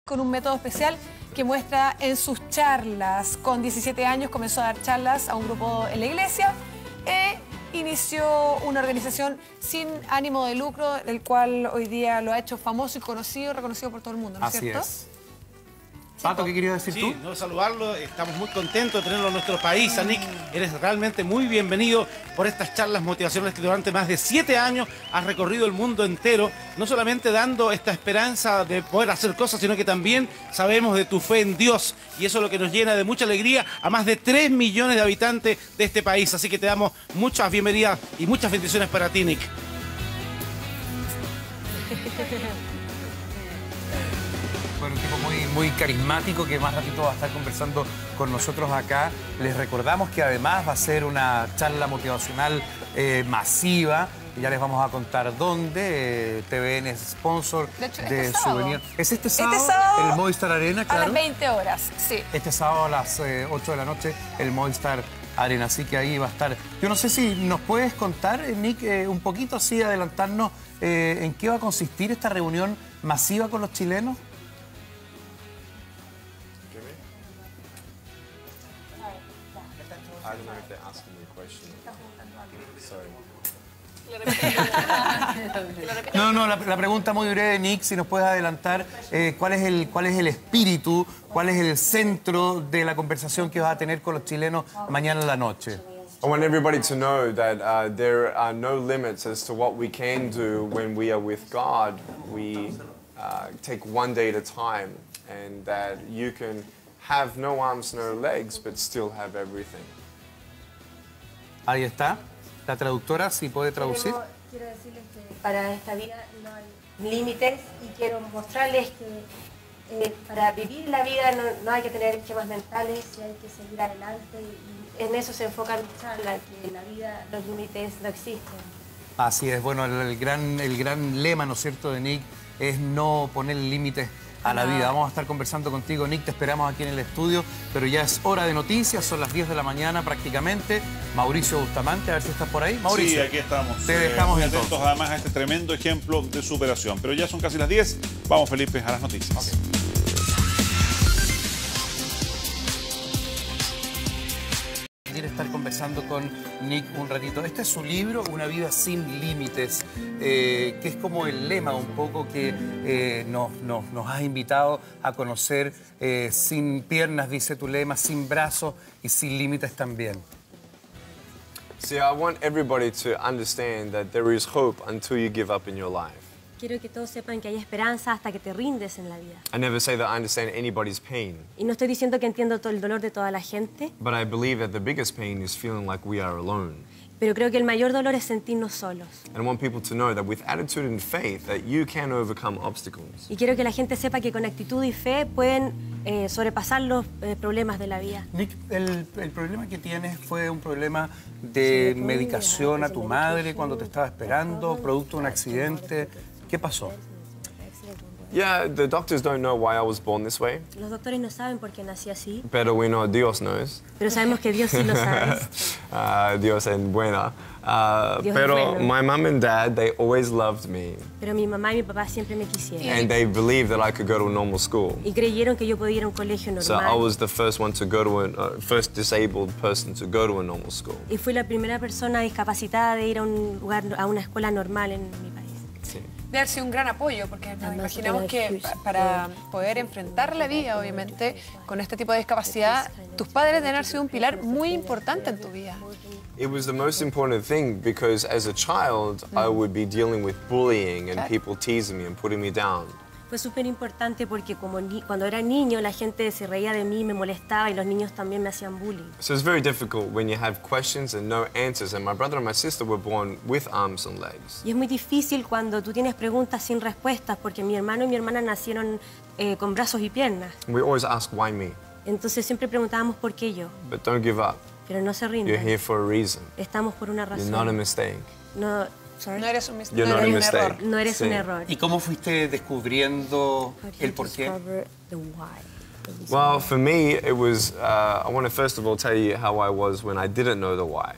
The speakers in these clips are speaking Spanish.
con un método especial que muestra en sus charlas. Con 17 años comenzó a dar charlas a un grupo en la iglesia e inició una organización sin ánimo de lucro, el cual hoy día lo ha hecho famoso y conocido, reconocido por todo el mundo, ¿no es cierto? Así es. Pato, ¿qué querías decir tú? Sí, no, saludarlo, estamos muy contentos de tenerlo en nuestro país. Nick, eres realmente muy bienvenido por estas charlas motivacionales que durante más de 7 años has recorrido el mundo entero, no solamente dando esta esperanza de poder hacer cosas, sino que también sabemos de tu fe en Dios, y eso es lo que nos llena de mucha alegría a más de 3 millones de habitantes de este país. Así que te damos muchas bienvenidas y muchas bendiciones para ti, Nick. Bueno, un tipo muy carismático que más ratito va a estar conversando con nosotros acá. Les recordamos que además va a ser una charla motivacional masiva. Ya les vamos a contar dónde. TVN es sponsor de hecho, de Souvenir. ¿Es este sábado? Este sábado El Movistar Arena, claro. A las 20 horas, sí. Este sábado a las 8 de la noche, el Movistar Arena. Así que ahí va a estar. Yo no sé si nos puedes contar, Nick, un poquito así, adelantarnos en qué va a consistir esta reunión masiva con los chilenos. I don't know if they're asking me a question. Sorry. No, la pregunta muy breve, Nick, si nos puedes adelantar cuál es el espíritu, cuál es el centro de la conversación que vas a tener con los chilenos mañana en la noche. I want everybody to know that there are no limits as to what we can do when we are with God. We take one day at a time, and that you can have no arms, no legs, but still have everything. Ahí está, la traductora, si puede traducir. Quiero decirles que para esta vida no hay límites y quiero mostrarles que para vivir la vida no hay que tener esquemas mentales y hay que seguir adelante, y en eso se enfoca mi charla, que en la vida los límites no existen. Así es, bueno, el gran lema, ¿no es cierto?, de Nick es no poner límites a la vida. Vamos a estar conversando contigo, Nick, te esperamos aquí en el estudio, pero ya es hora de noticias, son las 10 de la mañana prácticamente. Mauricio Bustamante, a ver si estás por ahí. Mauricio. Sí, aquí estamos. Te dejamos muy entonces. atentos además a este tremendo ejemplo de superación. Pero ya son casi las 10, vamos Felipe a las noticias. Okay. Quiero estar conversando con Nick un ratito. Este es su libro, Una vida sin límites, que es como el lema un poco que nos has invitado a conocer. Sin piernas, dice tu lema, sin brazos y sin límites también. See, I want everybody to understand that there is hope until you give up in your life. Quiero que todos sepan que hay esperanza hasta que te rindes en la vida. I never say that I understand anybody's pain, Y no estoy diciendo que entiendo todo el dolor de toda la gente, but I believe that the biggest pain is feeling like we are alone. pero creo que el mayor dolor es sentirnos solos. And I want people to know that with attitude and faith that you can overcome obstacles. Y quiero que la gente sepa que con actitud y fe pueden sobrepasar los problemas de la vida. Nick, el problema que tienes fue un problema de medicación a tu madre cuando te estaba esperando, producto de un accidente. ¿Qué pasó? Yeah, the doctors don't know why I was born this way, Los doctores no saben por qué nací así, pero we know Dios knows. pero sabemos que Dios sí lo sabe. Dios en buena. Dios Pero es bueno. my mom and dad, they always loved me, Pero mi mamá y mi papá siempre me quisieron. and they believed that I could go to a normal school. Y creyeron que yo podía ir a un colegio So I normal. was the first one to go to first disabled person to go to a normal school. Y fui la primera persona discapacitada de ir a un lugar, a una escuela normal en mi país. Sí. Debe haber sido un gran apoyo, porque nos Además, imaginamos que para poder enfrentar la vida, obviamente, con este tipo de discapacidad, tus padres deben haber sido un pilar muy importante en tu vida. It was the most important thing because as a child, I would be dealing with bullying and Claro. people teasing me and putting me down. Fue súper importante porque cuando era niño la gente se reía de mí, me molestaba y los niños también me hacían bullying. So it's very difficult when you have questions and no answers. And my brother and my sister were born with arms and legs. Y es muy difícil cuando tú tienes preguntas sin respuestas porque mi hermano y mi hermana nacieron con brazos y piernas. We always ask, why me? Entonces siempre preguntábamos por qué yo, But don't give up. pero no se You're rindan. here for a reason. Estamos por una You're not a razón. mistake. No, sorry. No eres un, You're no not a eres un mistake. error. No eres Sí. un error. ¿Y cómo fuiste descubriendo How do el you por qué? discover the why? The reason Well, why? for me, it was, I want to first of all tell you how I was when I didn't know the why.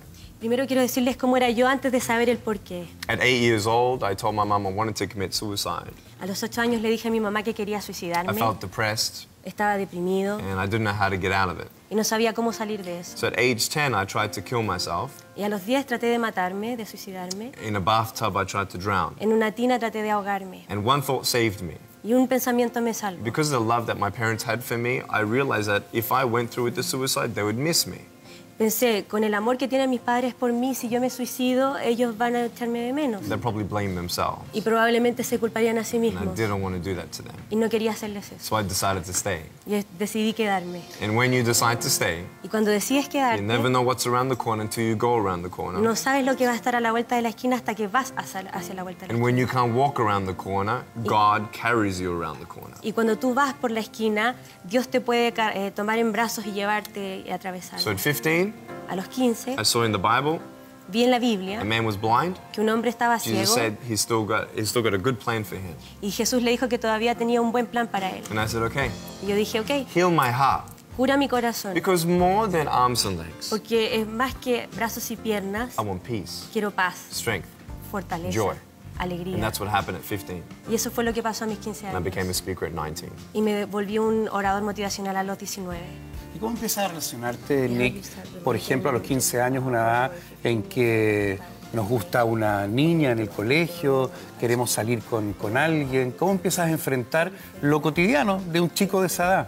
Primero quiero decirles cómo era yo antes de saber el porqué. At 8 years old, I told my mom I wanted to commit suicide. A los 8 años le dije a mi mamá que quería I suicidarme. felt depressed Estaba deprimido and I didn't know how to get out of it. y no sabía cómo salir de eso. So at age 10, I tried to kill myself. Y a los 10 traté de matarme, de suicidarme. In a bathtub, I tried to drown. En una tina traté de ahogarme. And one thought saved me. Y un pensamiento me salvó. Because of the love that my parents had for me, I realized that if I went through with the suicide, they would miss me. Pensé, con el amor que tienen mis padres por mí, si yo me suicido, ellos van a echarme de menos. They'd probably blame themselves. Y probablemente se culparían a sí And I mismos. didn't want to do that to them. Y no quería hacerles eso. So I decided to stay. Y decidí quedarme. And when you decide to stay, Y cuando decides you quedarte, never know what's around the corner until you go around the corner. no sabes lo que va a estar a la vuelta de la esquina hasta que vas hacia la vuelta de la And when you esquina. can't walk around the corner, God carries you around the corner. Y cuando tú vas por la esquina, Dios te puede tomar en brazos y llevarte y atravesar. So at 15, A los 15, I saw in the Bible vi en la Biblia a man was blind. que un hombre estaba Jesus ciego said he's still got a good plan for him. y Jesús le dijo que todavía tenía un buen plan para él. And I said, okay, Y yo dije, ok, heal my heart. cura mi corazón, Because more than arms and legs, porque es más que brazos y piernas, I want peace, quiero paz, strength. fortaleza, Joy. And alegría. that's what happened at 15. Y eso fue lo que pasó a mis 15 And I became a años. speaker at 19. Y me volví un orador motivacional a los 19. ¿Y cómo empiezas a relacionarte, Nick, por ejemplo, a los 15 años, una edad en que nos gusta una niña en el colegio, queremos salir con alguien? ¿Cómo empiezas a enfrentar lo cotidiano de un chico de esa edad?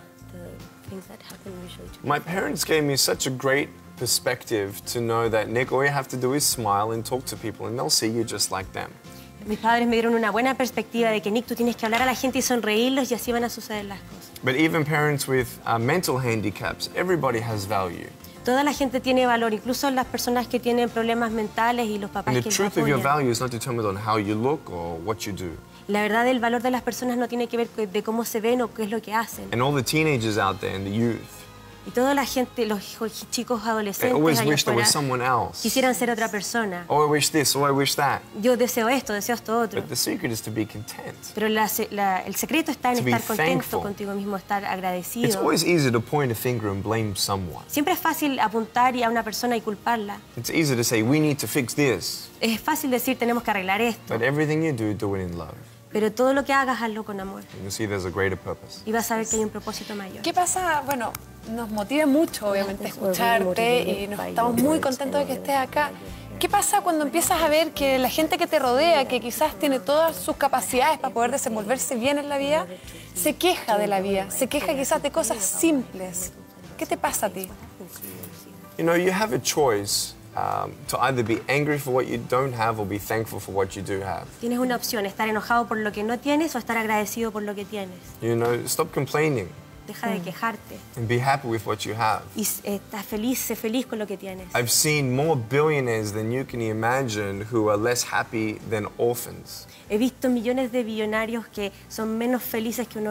My parents gave me such a great perspective to know that, Nick, all you have to do is smile and talk to people and they'll see you just like them. Mis padres me dieron una buena perspectiva de que, Nick, tú tienes que hablar a la gente y sonreírlos y así van a suceder las cosas. But even parents with mental handicaps, everybody has value. Toda la gente tiene valor, incluso las personas que tienen problemas mentales y los papás And que the los truth of your apoyan. value is not determined on how you look or what you do. La verdad, el valor de las personas no tiene que ver de cómo se ven o qué es lo que hacen. And all the teenagers out there and the youth, Y toda la gente, los chicos they adolescentes always allá wish there was afuera, someone else. quisieran ser otra persona. Oh, I wish this, oh, I wish that. Yo deseo esto, deseo esto otro. But the secret is to be content. Pero el secreto está en To be estar contento thankful. contigo mismo, estar It's agradecido. always easy to point a finger and blame someone. Siempre es fácil apuntar a una persona y culparla. It's easy to say, we need to fix this. Es fácil decir, tenemos que arreglar esto. But everything you do it in love. Pero todo lo que hagas, hazlo con amor. And you'll see there's a greater purpose. Y vas a ver que hay un propósito mayor. ¿Qué pasa? Bueno, nos motiva mucho, obviamente, escucharte y estamos muy contentos de que estés acá. ¿Qué pasa cuando empiezas a ver que la gente que te rodea, que quizás tiene todas sus capacidades para poder desenvolverse bien en la vida, se queja de la vida, se queja quizás de cosas simples? ¿Qué te pasa a ti? You know, you have a choice to either be angry for what you don't have or be thankful for what you do have. Tienes una opción, estar enojado por lo que no tienes o estar agradecido por lo que tienes. You know, stop complaining Deja de quejarte and be happy with what you have. y estás feliz, sé feliz con lo que tienes. I've seen more billionaires than you can imagine who are less happy than orphans. He visto millones de billonarios que son menos felices que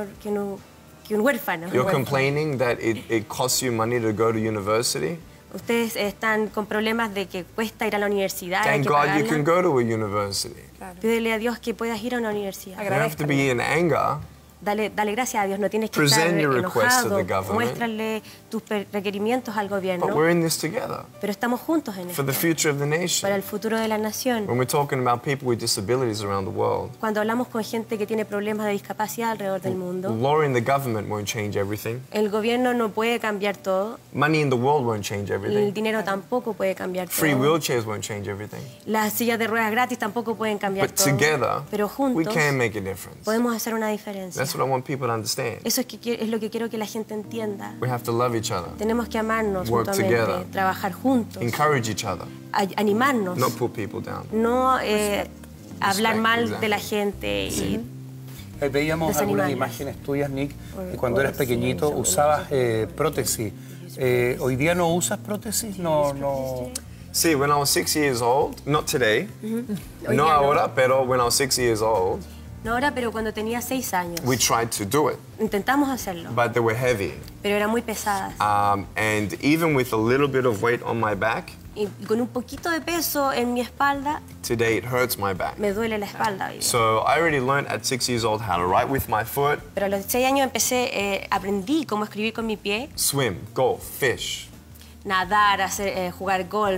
un huérfano. You're complaining that it costs you money to go to university? Ustedes están con problemas de que cuesta ir a la universidad, hay Thank que God you can pagarla. go to a university. Pídele a Dios que puedas ir a una universidad. You don't have to be in anger. Dale gracias a Dios, no tienes que Present estar your request to enojado. the government. Muéstrale tus requerimientos al But gobierno. we're in this together Pero estamos juntos en for esto, the future of the para nation. el futuro de la nación. When we're talking about people with disabilities around the world, Cuando hablamos con gente que tiene problemas de discapacidad alrededor del mundo, lowering the government won't change everything. el gobierno no puede cambiar todo, Money in the world won't change el everything. dinero tampoco puede cambiar Free todo. wheelchairs won't change everything. Las sillas de ruedas gratis tampoco pueden cambiar But todo. together, Pero we juntos can make a difference. podemos hacer una diferencia. That's what I want people to understand. Eso es lo que quiero que la gente entienda. We have to love each other, Tenemos que amarnos Work mutuamente, together. trabajar juntos, encourage each other, animarnos, not put people down. no hablar mal exactly. de la gente. Y Veíamos algunas Desanimarnos. imágenes tuyas, Nick, que cuando eras pequeñito usabas prótesis. ¿Hoy día no usas prótesis? No. See, when I was 6 years old, not today, Hoy no día no. ahora, pero when I was 6 years old, no ahora, pero cuando tenía 6 años, we tried to do it, intentamos hacerlo, but they were heavy. pero eran muy pesadas. And even with a little bit of weight on my back, Y con un poquito de peso en mi espalda, today it hurts my back. me duele la espalda hoy día. So I already learned at 6 years old how to write with my foot, Pero a los 6 años aprendí cómo escribir con mi pie, swim, golf, fish. nadar, jugar golf,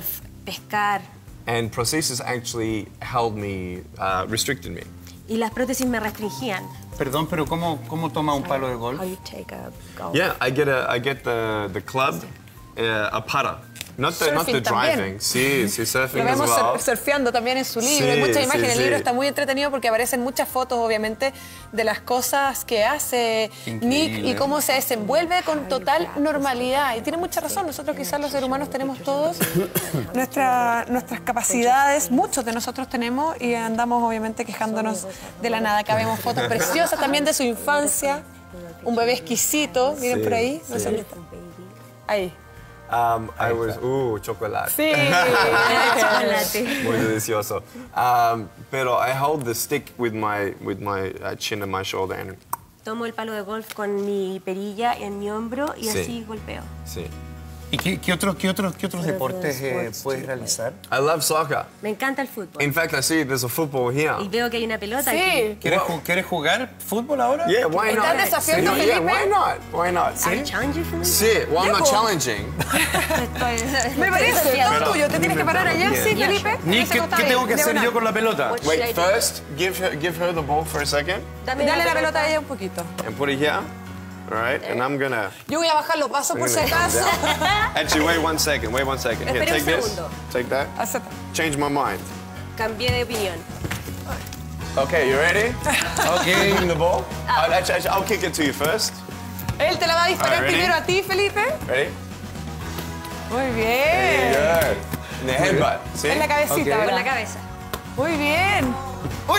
pescar. And prosthesis actually held me, restricted me. Y las prótesis me restringían. Perdón, pero ¿cómo toma un palo de golf? How you take a golf. Yeah, I get the club, a putter. Not the Surfing driving. también. Sí, surfing Lo as vemos well. surfeando también en su libro. Sí, Hay muchas sí, imágenes. El sí. libro está muy entretenido porque aparecen muchas fotos, obviamente, de las cosas que hace Increíble. Nick y cómo se desenvuelve con total normalidad. Y tiene mucha razón. Nosotros quizás los seres humanos tenemos todos nuestras capacidades. Muchos de nosotros tenemos y andamos obviamente quejándonos de la nada. Acá vemos fotos preciosas también de su infancia. Un bebé exquisito. Miren por ahí. No sé dónde está. Ahí. I was, chocolate. Sí. Chocolate. Muy delicioso. Pero I hold the stick with my chin and my shoulder. And, Tomo el palo de golf con mi perilla en mi hombro y Sí. así golpeo. sí. ¿Y qué otros deportes puedes realizar? I love soccer. Me encanta el fútbol. In fact, I see there's a football here. Y veo que hay una pelota aquí. Sí. ¿Quieres jugar fútbol ahora? Yeah, why not? ¿Estás desafiando a Yeah, Felipe? why not? Why not? Are you challenging for me? Sí, well, I'm not Diego. challenging. Me parece, todo tuyo. Te tienes que parar allá, Yeah. sí, Felipe. Nick, Ese ¿qué costado tengo ahí, que hacer diagonal. yo con la pelota? What should I Wait, do? first, give her the ball for a second Dale Dale la pelota a ella un poquito. and put it here. All right, and I'm gonna. Yo voy a bajar los pasos por si acaso. Actually, wait one second. Wait one second. Here, Espera un take this. segundo. Take that. Acepta. Change my mind. Cambié de opinión. Okay, you ready? Okay. Give me the ball. Actually, I'll kick it to you first. Él te la va a disparar Alright, ready? primero a ti, Felipe. Ready? Muy bien. Good. In the headbutt. See? En la cabecita, Ok. Con ¿verdad? la cabeza. Muy bien. Uy.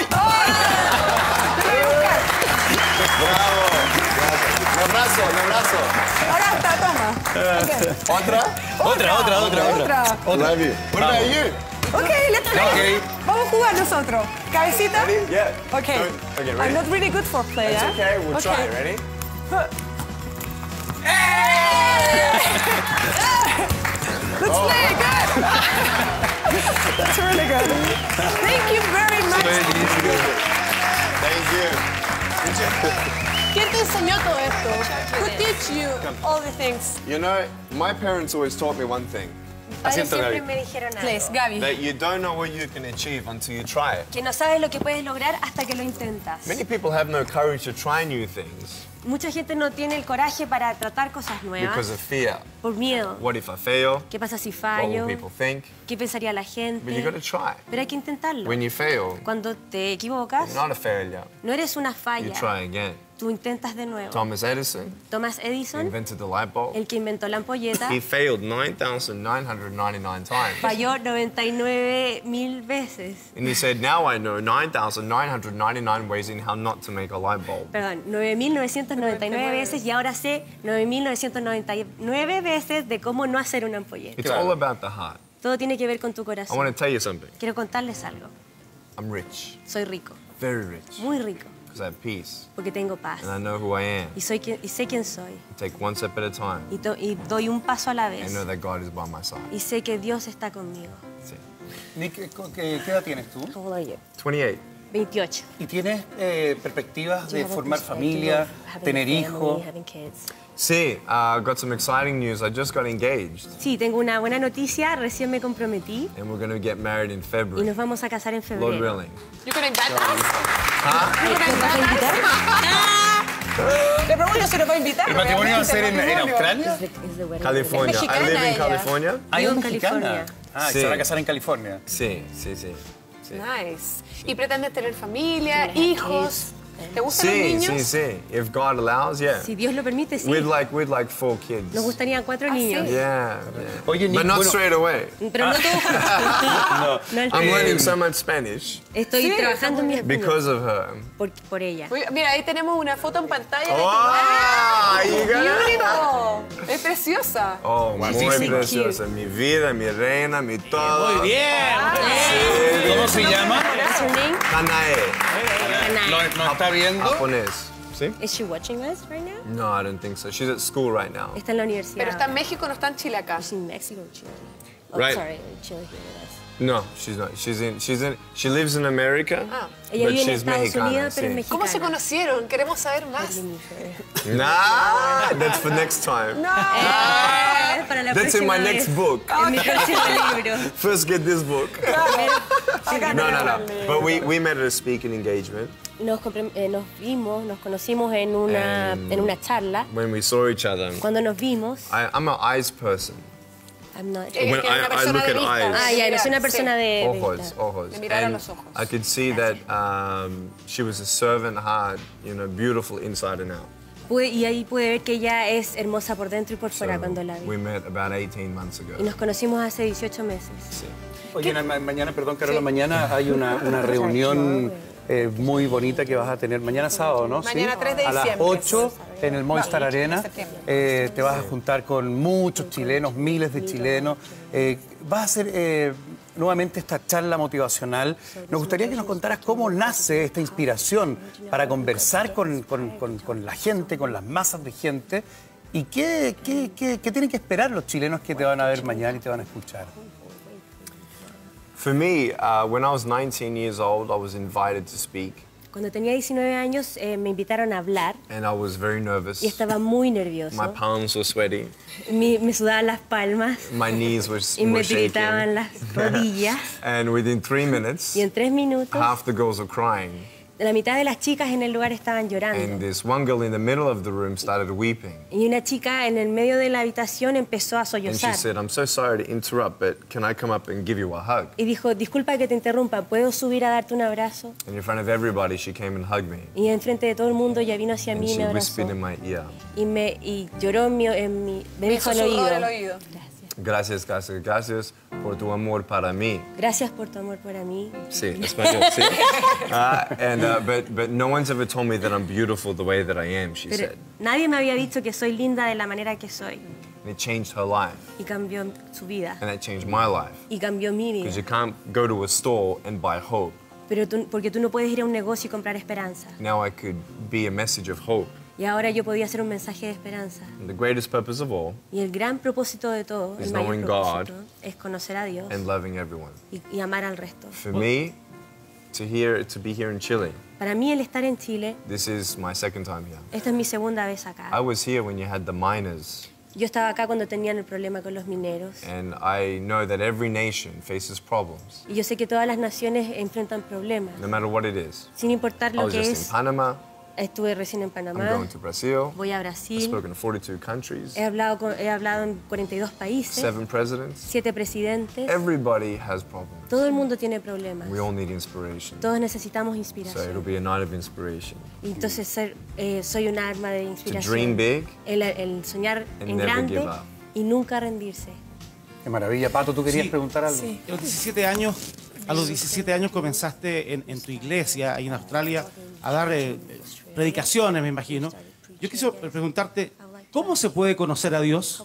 Bravo. Un abrazo, un abrazo. Ahora está, toma. ¿Otra? Otra. Love you. What about you? Ok, let's play. Ok. Vamos a jugar nosotros. Cabecita. Ready? Yeah. Okay. Okay, I'm ready? not really good for play, It's ¿eh? okay, we'll try. Ready? Let's play. Good. That's really good. Thank you very much. Thank you. ¿Quién te enseñó todo esto? Who teach you all the things? You know, my parents always taught me one thing. Padres siempre me dijeron Please, algo. Gaby. That you don't know what you can achieve until you try it. Que no sabes lo que puedes lograr hasta que lo intentas. Many people have no courage to try new things Mucha gente no tiene el coraje para tratar cosas because nuevas of fear. por miedo. What if I fail? ¿Qué pasa si What fallo? will people think? ¿Qué pensaría la But you gente? got to try. Pero hay que intentarlo. When you fail, Cuando te equivocas, you're not a failure. no eres una You falla. try again. Tú intentas de nuevo. Thomas Edison Thomas Edison, invented the light bulb. el que inventó la ampolleta, He failed 9,999 times. falló 99,000 veces. And he said, now I know 9,999 ways in how not to make a light bulb. Perdón, 9,999 veces y ahora sé 9,999 veces de cómo no hacer una ampolleta. It's all about the heart. Todo tiene que ver con tu I want corazón. to tell you something. Quiero contarles algo. I'm rich, Soy rico, very rich, muy rico, because I have peace porque tengo paz. and I know who I am. Y sé quién soy. Take one step at a time Y doy un paso a la and vez. know that God is by my side. Y sé que Dios está conmigo. Sí. Nick, ¿qué edad tienes tú? How old are you? 28. 28. ¿Y tienes perspectivas Do de you have a formar perspective familia, of having tener a family, hijos? having kids? Sí, got some exciting news. I just got engaged Sí, tengo una buena noticia. Recién me comprometí and we're going to get married in y February. nos vamos a casar en Lord febrero. willing. You can invite us. ¿Nos vas a invitar? Le pregunto si nos va a invitar. ¿El matrimonio va a ser en Matrimonio. Australia? Is the wedding California. Es I mexicana live in ella. California. Ah, Vivo es en mexicana. California. Ah, Sí. se van a casar en California. Sí, sí, sí. Sí, Nice. ¿Y pretendes tener familia, hijos? ¿Te gustan los sí, niños? sí, sí. If God allows, yeah. Si Dios lo permite, sí. We'd like 4 kids. Nos gustarían 4 niños. sí? Yeah, yeah. Oye, Nick, But not bueno- straight away. Pero no todos juntos. No al I'm tiempo. learning so much Spanish Estoy Sí, trabajando en mi español because of her. por ella. Uy, mira, ahí tenemos una foto en pantalla de tu Oh, you got it? Beautiful. Es preciosa. Oh, muy sí, sí. preciosa. Mi vida, mi reina, mi todo. Muy bien. ¿Cómo se llama? What's her name? Hanae. ¿Nos está viendo? Japonés. ¿Sí? Is she watching us right now? No, I don't think so. She's at school right now. Está en la universidad. Pero está en México, no está en Chile acá. She's in Mexico or Chile. Oh, Right. sorry, Chile here with us. No, she's not. She lives in America, Ella but vive en she's Estados mexicana. Unidos, pero es sí. mexicana. ¿Cómo se conocieron? Queremos saber más. Nah, that's for next time. para la That's in my próxima next vez. book. En mi próximo libro. First get this book. Acá No, tenemos no, el no. libro. But we met at a speaking engagement Nos conocimos en una charla. when we saw each other. Cuando nos vimos, I'm an eyes person. I'm not- When que una I persona look de at vista. eyes. Ah, ya, no soy una Sí. persona de Ojos, vista. ojos. De mirar a And los ojos. I could see that she was a servant heart, beautiful inside and out. Y ahí pude ver que ella es hermosa por dentro y por fuera So cuando la we vi. met about 18 months Y ago. nos conocimos hace 18 meses. Sí. Oye, mañana, perdón, Carola, mañana hay una reunión muy bonita que vas a tener mañana sábado, ¿no? Mañana, ¿Sí? 3 de A las diciembre. 8 en el Movistar Arena. septiembre. Te vas a juntar con muchos chilenos, miles de chilenos. Vas a hacer nuevamente esta charla motivacional. Nos gustaría que nos contaras cómo nace esta inspiración para conversar con la gente, con las masas de gente. ¿Y qué tienen que esperar los chilenos que te van a ver mañana y te van a escuchar? For me, when I was 19 years old, I was invited to speak, Cuando tenía 19 años me invitaron a hablar and I was very nervous. y estaba muy nervioso. My palms were sweaty, Me sudaban las palmas my knees were y me shaking. gritaban las rodillas. And within 3 minutes, Y en 3 minutos, half the girls were crying, la mitad de las chicas en el lugar estaban and llorando. this one girl in the middle of the room started weeping. Y una chica en el medio de la habitación empezó a And she sollozar. said, "I'm so sorry to interrupt, but can I come up and give you a hug?" Y dijo, disculpa que te interrumpa, ¿puedo subir a darte un abrazo? And in front of everybody, she came and hugged me. Y enfrente de todo el mundo ella vino hacia And mí y she me abrazó. whispered in my ear, Y lloró me dijo al Susurró oído. en el oído. Gracias. gracias, gracias por tu amor para mí. Gracias por tu amor para mí. Sí, español, sí. But no one's ever told me that I'm beautiful the way that I am, she Pero said. nadie me había dicho que soy linda de la manera que soy. And it changed her life, Y cambió su vida. and that changed my life. Y cambió mi vida. Because you can't go to a store and buy hope. Porque tú no puedes ir a un negocio y comprar esperanza. Now I could be a message of hope. Y ahora yo podía hacer un mensaje de esperanza. And the greatest purpose of all, Y el gran propósito de todo, Is el mayor knowing propósito, God es conocer a Dios and loving everyone. y amar al resto. For me, to be here in Chile, Para mí el estar en Chile, this is my second time here. esta es mi segunda vez I acá. was here when you had the miners, Yo estaba acá cuando tenían el problema con los mineros. and I know that every nation faces problems, Y yo sé que todas las naciones enfrentan problemas, no matter what it is. sin importar I lo was que just in es. Panama, Estuve recién en I'm Panamá, going to Brazil, voy a I've Brasil, spoken to 42 countries, he hablado en 42 países, 7 presidents. 7 presidentes. Everybody has problems. Todo el mundo tiene problemas. We all need inspiration. Todos necesitamos So it'll inspiración. be a night of inspiration. Y entonces soy un arma de To inspiración. dream big El soñar and en never grande give up. y nunca rendirse. Qué maravilla. Pato, ¿tú querías Sí. preguntar algo? Sí. A los 17 años comenzaste en tu iglesia, ahí en Australia, a dar predicaciones, me imagino. Yo quisiera preguntarte, ¿cómo se puede conocer a Dios?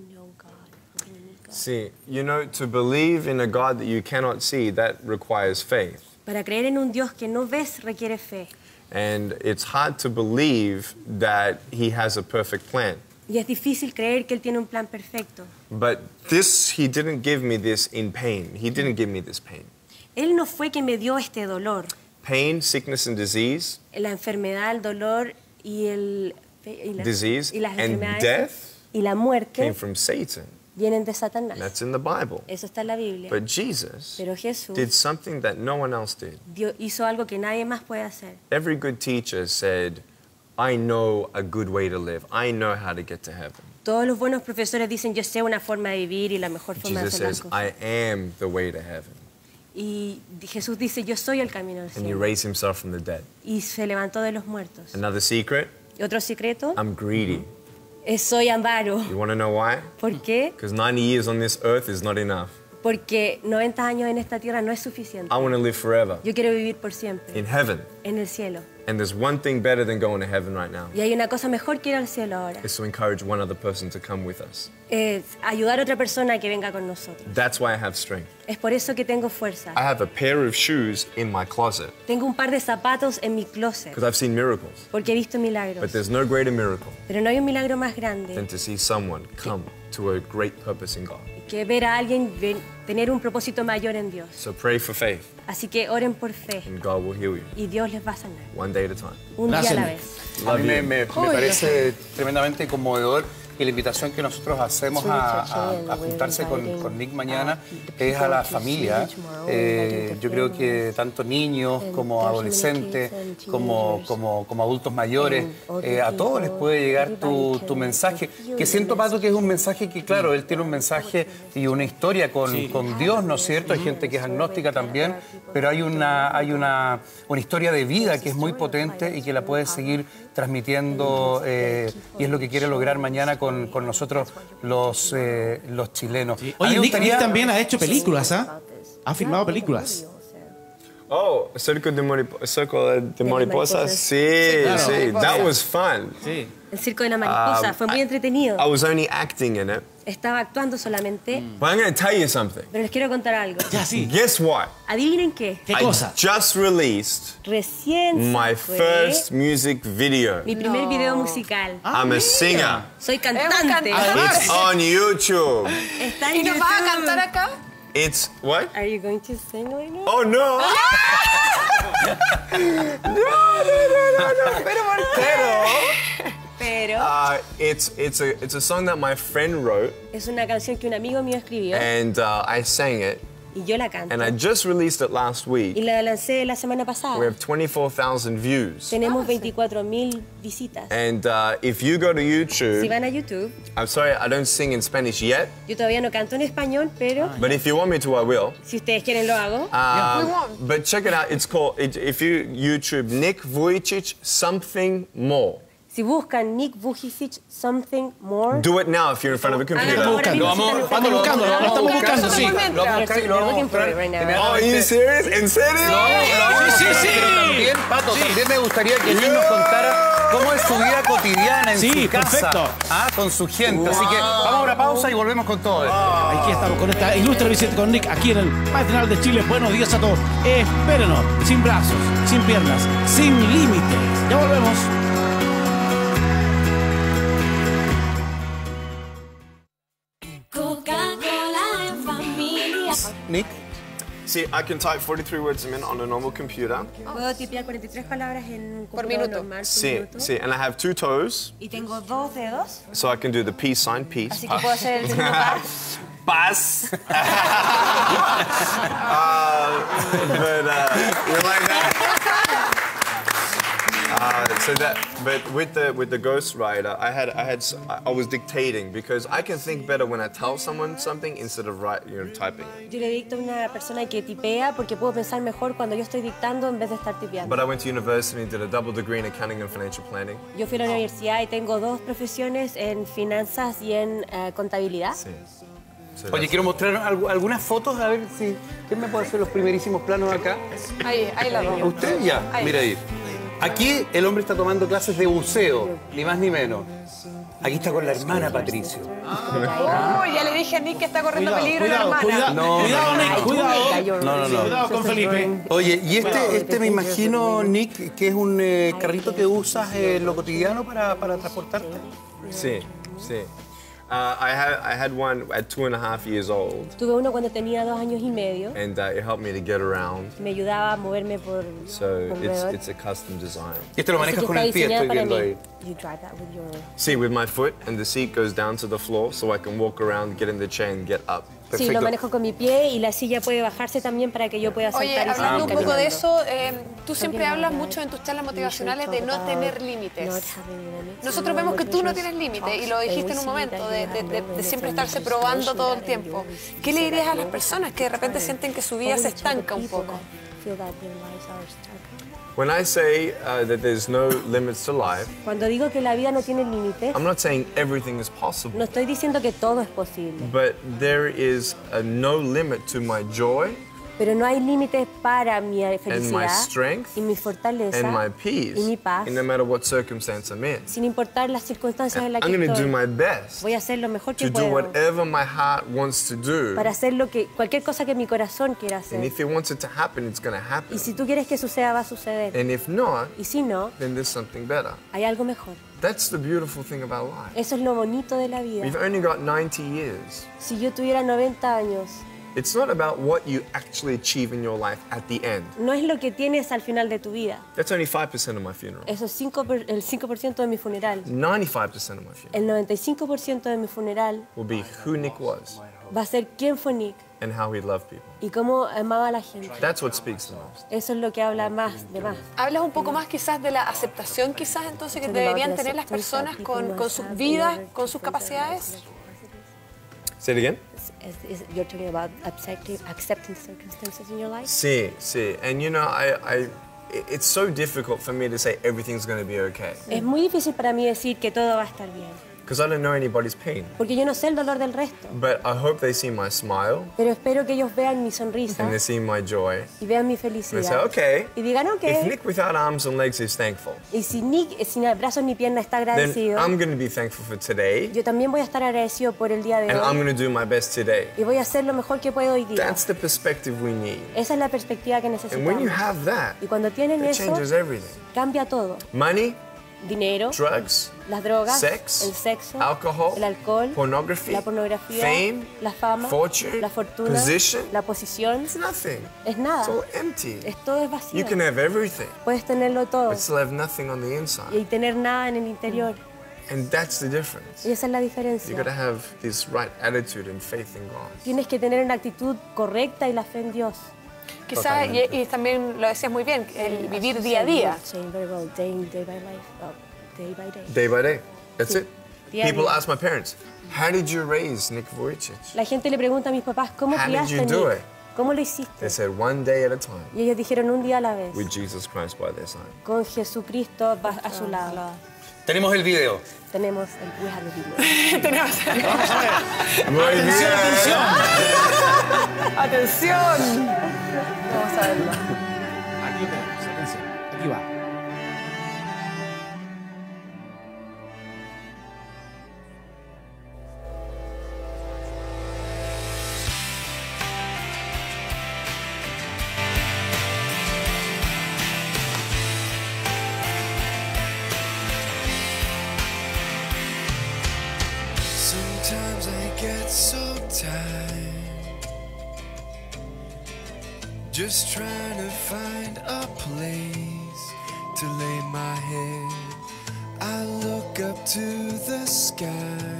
See, to believe in a God that you cannot see, that requires faith. Para creer en un Dios que no ves requiere fe. And it's hard to believe that He has a perfect plan. Y es difícil creer que Él tiene un plan perfecto. But He didn't give me this in pain. He didn't give me this pain. Él no fue quien me dio este dolor. Pain, sickness, and disease, La enfermedad, el dolor y Disease y las and enfermedades death y la muerte came from Satan. vienen de Satanás. That's in the Bible. Eso está en la Biblia. But Jesus Pero Jesús did something that no one else did. hizo algo que nadie más puede hacer. Every good teacher said, I know a good way to live. I know how to get to heaven. Todos los buenos profesores dicen, yo sé una forma de vivir y la mejor forma de Jesus hacer las says, cosas. I am the way to heaven. Y Jesús dice, yo soy el camino al And he cielo. raised himself from the dead. Y se levantó de los muertos. Another secret, Y otro secreto I'm greedy. es soy avaro. You want to know why? ¿Por qué? Because 90 years on this earth is not enough. Porque 90 años en esta tierra no es suficiente. I want to live forever Yo quiero vivir por siempre in heaven. en el cielo. And there's one thing better than going to heaven right now. Y hay una cosa mejor que ir al cielo ahora. Is to encourage one other person to come with us. Es ayudar a otra persona a que venga con nosotros. That's why I have strength. Es por eso que tengo fuerza. I have a pair of shoes in my closet Tengo un par de zapatos en mi closet. because I've seen miracles. Porque he visto But milagros. there's no greater miracle Pero no hay un milagro más than grande to see someone come to a great purpose in God. que ver a alguien tener un propósito mayor en Dios. So pray for faith, Así que oren por fe and God will heal you y Dios les va a sanar. one day at a time. Un día a la Gracias. vez. A mí me parece tremendamente conmovedor y la invitación que nosotros hacemos a juntarse con Nick mañana es a la familia. Yo creo que tanto niños como adolescentes, como adultos mayores, a todos les puede llegar tu mensaje, que siento, Pato, que es un mensaje que, claro, él tiene un mensaje y una historia con Dios, ¿no es cierto? Hay gente que es agnóstica también, pero hay una historia de vida que es muy potente y que la puede seguir transmitiendo, y es lo que quiere lograr mañana con nosotros los chilenos. Sí. Oye, Nick también ha hecho películas, ¿ah? Ha filmado películas. Oh, Circo de Mariposas? Sí, claro. sí. That was fun. Sí. El circo de la mariposa fue muy entretenido. I was only acting in it. Estaba actuando solamente, But I'm going to tell you something. pero les quiero contar algo. Ya, sí. Guess what? Adivinen qué. ¿Qué cosa? I just released Recién my fue first music video. mi primer video musical. I'm a singer. Soy Es un cantante. cantante. It's on YouTube. Está en ¿Y nos vas a YouTube. cantar acá? It's what? Are you going to sing right now? Oh no! Pero It's a song that my friend wrote, es una canción que un amigo mío escribió and I sang it, y yo la canto. and I just released it last Y week. la lancé la semana We pasada. have 24,000 views. Tenemos 24.000 visitas. And if you go to Si YouTube, van a YouTube, I'm sorry, I don't sing in Spanish yet, yo todavía no canto en español, pero but if you want me to, I will. si ustedes quieren lo hago. But check it out. It's called, if you YouTube Nick Vujicic Something More. Si buscan Nick Vujicic Something More, Do it now if you're in front of a computer. ahora mismo Lo si estamos buscando, lo estamos buscando, sí. Lo vamos a buscar y lo vamos a mostrar. Oh, are you serious? ¿En serio? Sí, sí, sí. Pero también, Pato, también me gustaría que Nick nos contara cómo es su vida cotidiana en Sí, su casa, perfecto. con su gente. Así que vamos a una pausa y volvemos con todo esto. Aquí estamos con esta ilustre visita con Nick aquí en el Matinal de Chile. Buenos días a todos. Espérenos, sin brazos, sin piernas, sin límites. Ya volvemos. Coca-Cola en familia. Nick, See, I can type 43 words a minute on a normal computer. puedo tipear 43 palabras en un Por computador minuto. normal por See, minuto. see, and I have 2 toes, Y tengo 2 dedos, so I can do the peace sign, peace. así que puedo hacer el signo paz. Paz. But you like that? But with the Ghost Rider, I was dictating because I can think better when I tell someone something instead of typing. Yo le dicto a una persona que tipea porque puedo pensar mejor cuando yo estoy dictando en vez de estar tipeando. But I went to university and did a double degree in accounting and financial planning. Yo fui a la universidad y tengo 2 profesiones en finanzas y en contabilidad. Sí. So oye, quiero mostrar algunas fotos, a ver si... ¿Quién me puede hacer los primerísimos planos acá? Ahí la veo. ¿Usted? Ya, Ahí. mira ahí. Aquí el hombre está tomando clases de buceo, ni más ni menos. Aquí está con la hermana Patricio. Oh, ya le dije a Nick que está corriendo peligro la Cuidado, hermana. cuidado, No, cuidado, no, Nick, cuidado. No. Cuidado con Felipe. Oye, y este me imagino, Nick, que es un carrito que usas en lo cotidiano para transportarte. Sí, sí. I had one at 2.5 years old, Tuve uno cuando tenía 2 años y medio. and it helped me to get around. Me ayudaba a moverme por So alrededor. it's a custom design. Y este lo Así manejas que con está el pie, diseñado estoy para viendo mí. ahí. You drive that with your... See, with my foot, and the seat goes down to the floor, so I can walk around, get in the chair, and get up. Sí, lo manejo con mi pie y la silla puede bajarse también para que yo pueda saltar Oye, y seguir hablando un poco de caminando. eso, tú siempre hablas mucho en tus charlas motivacionales de no tener límites. Nosotros vemos que tú no tienes límites y lo dijiste en un momento, de siempre estarse probando todo el tiempo. ¿Qué le dirías a las personas que de repente sienten que su vida se estanca un poco? When I say that there's no limits to life, Cuando digo que la vida no tiene límites, I'm not saying everything is possible, no estoy diciendo que todo es posible, but there is no limit to my joy pero no hay límites para mi and my felicidad strength y mi fortaleza and my y mi peace, paz, no matter what circumstance I'm in. sin importar las circunstancias en las I'm que going to do estoy. my best Voy a hacer lo mejor que to do puedo whatever my heart wants to do. para hacer cualquier cosa que mi corazón quiera And hacer. if it wants it to happen, it's going to happen. Y si tú quieres que suceda, va a suceder. And if not, Y si no, then there's something better. hay algo mejor. That's the beautiful thing about life. Eso es lo bonito de la vida. We've only got 90 years. Si yo tuviera 90 años, It's not about what you actually achieve in your life at the end. No es lo que tienes al final de tu vida. That's only 5% of my funeral. Eso es el 5% de mi funeral. 95% of my funeral El 95% de mi funeral will be who Nick was va a ser quién fue Nick and how he loved people. y cómo amaba a la gente. That's what speaks the most. Eso es lo que habla más de más. Hablas un poco más quizás de la aceptación quizás entonces que deberían tener las personas con sus vidas, con sus capacidades. Say it again? You're talking about accepting circumstances in your life? Sí, sí. And you know, it's so difficult for me to say everything's going to be okay. Es muy difícil para mí decir que todo va a estar bien, Because I don't know anybody's pain. porque yo no sé el dolor del resto. But I hope they see my smile Pero espero que ellos vean mi sonrisa and they see my joy. y vean mi And they felicidad. say, okay, Y digan, if ok. Nick without arms and legs is thankful, Y si Nick sin brazos ni piernas está then agradecido, I'm going to be thankful for today yo también voy a estar agradecido por el día de and I'm hoy. going to do my best today. Y voy a hacer lo mejor que puedo hoy día. That's the perspective we need. Esa es la perspectiva que And when you necesitamos. have that, Y cuando tienen it eso, changes everything. cambia todo. Money, Dinero, drugs, las drogas, sex, el sexo, alcohol, el alcohol, pornography, la pornografía, fame, la fama, fortune, la fortuna, position. la posición. It's nothing. Es nada. It's all empty. Todo es vacío. You can have everything, Puedes tenerlo todo but still have nothing on the inside. y tener nada en el interior. And that's the difference. Y esa es la You diferencia. got to have this right attitude and faith in God. Tienes que tener una actitud correcta y la fe en Dios. Quizás, y también lo decías muy bien, el vivir día a día. Saying very well, day by life, day by day. Day by day. That's it. Día a People día. ask my parents, how did you raise Nick Vujicic? La gente le pregunta a mis papás, ¿cómo How did criaste you a do Nick? it? ¿Cómo lo They hiciste? said one day at a time Y ellos dijeron un día a la vez, with Jesus Christ by their side. con Jesucristo a su lado. Tenemos el video. Tenemos el we have the video. Muy bien. ¡Atención! Vamos a verlo. Aquí lo tenemos, atención. Aquí va. Sometimes I get so tired, just trying to find a place to lay my head. I look up to the sky,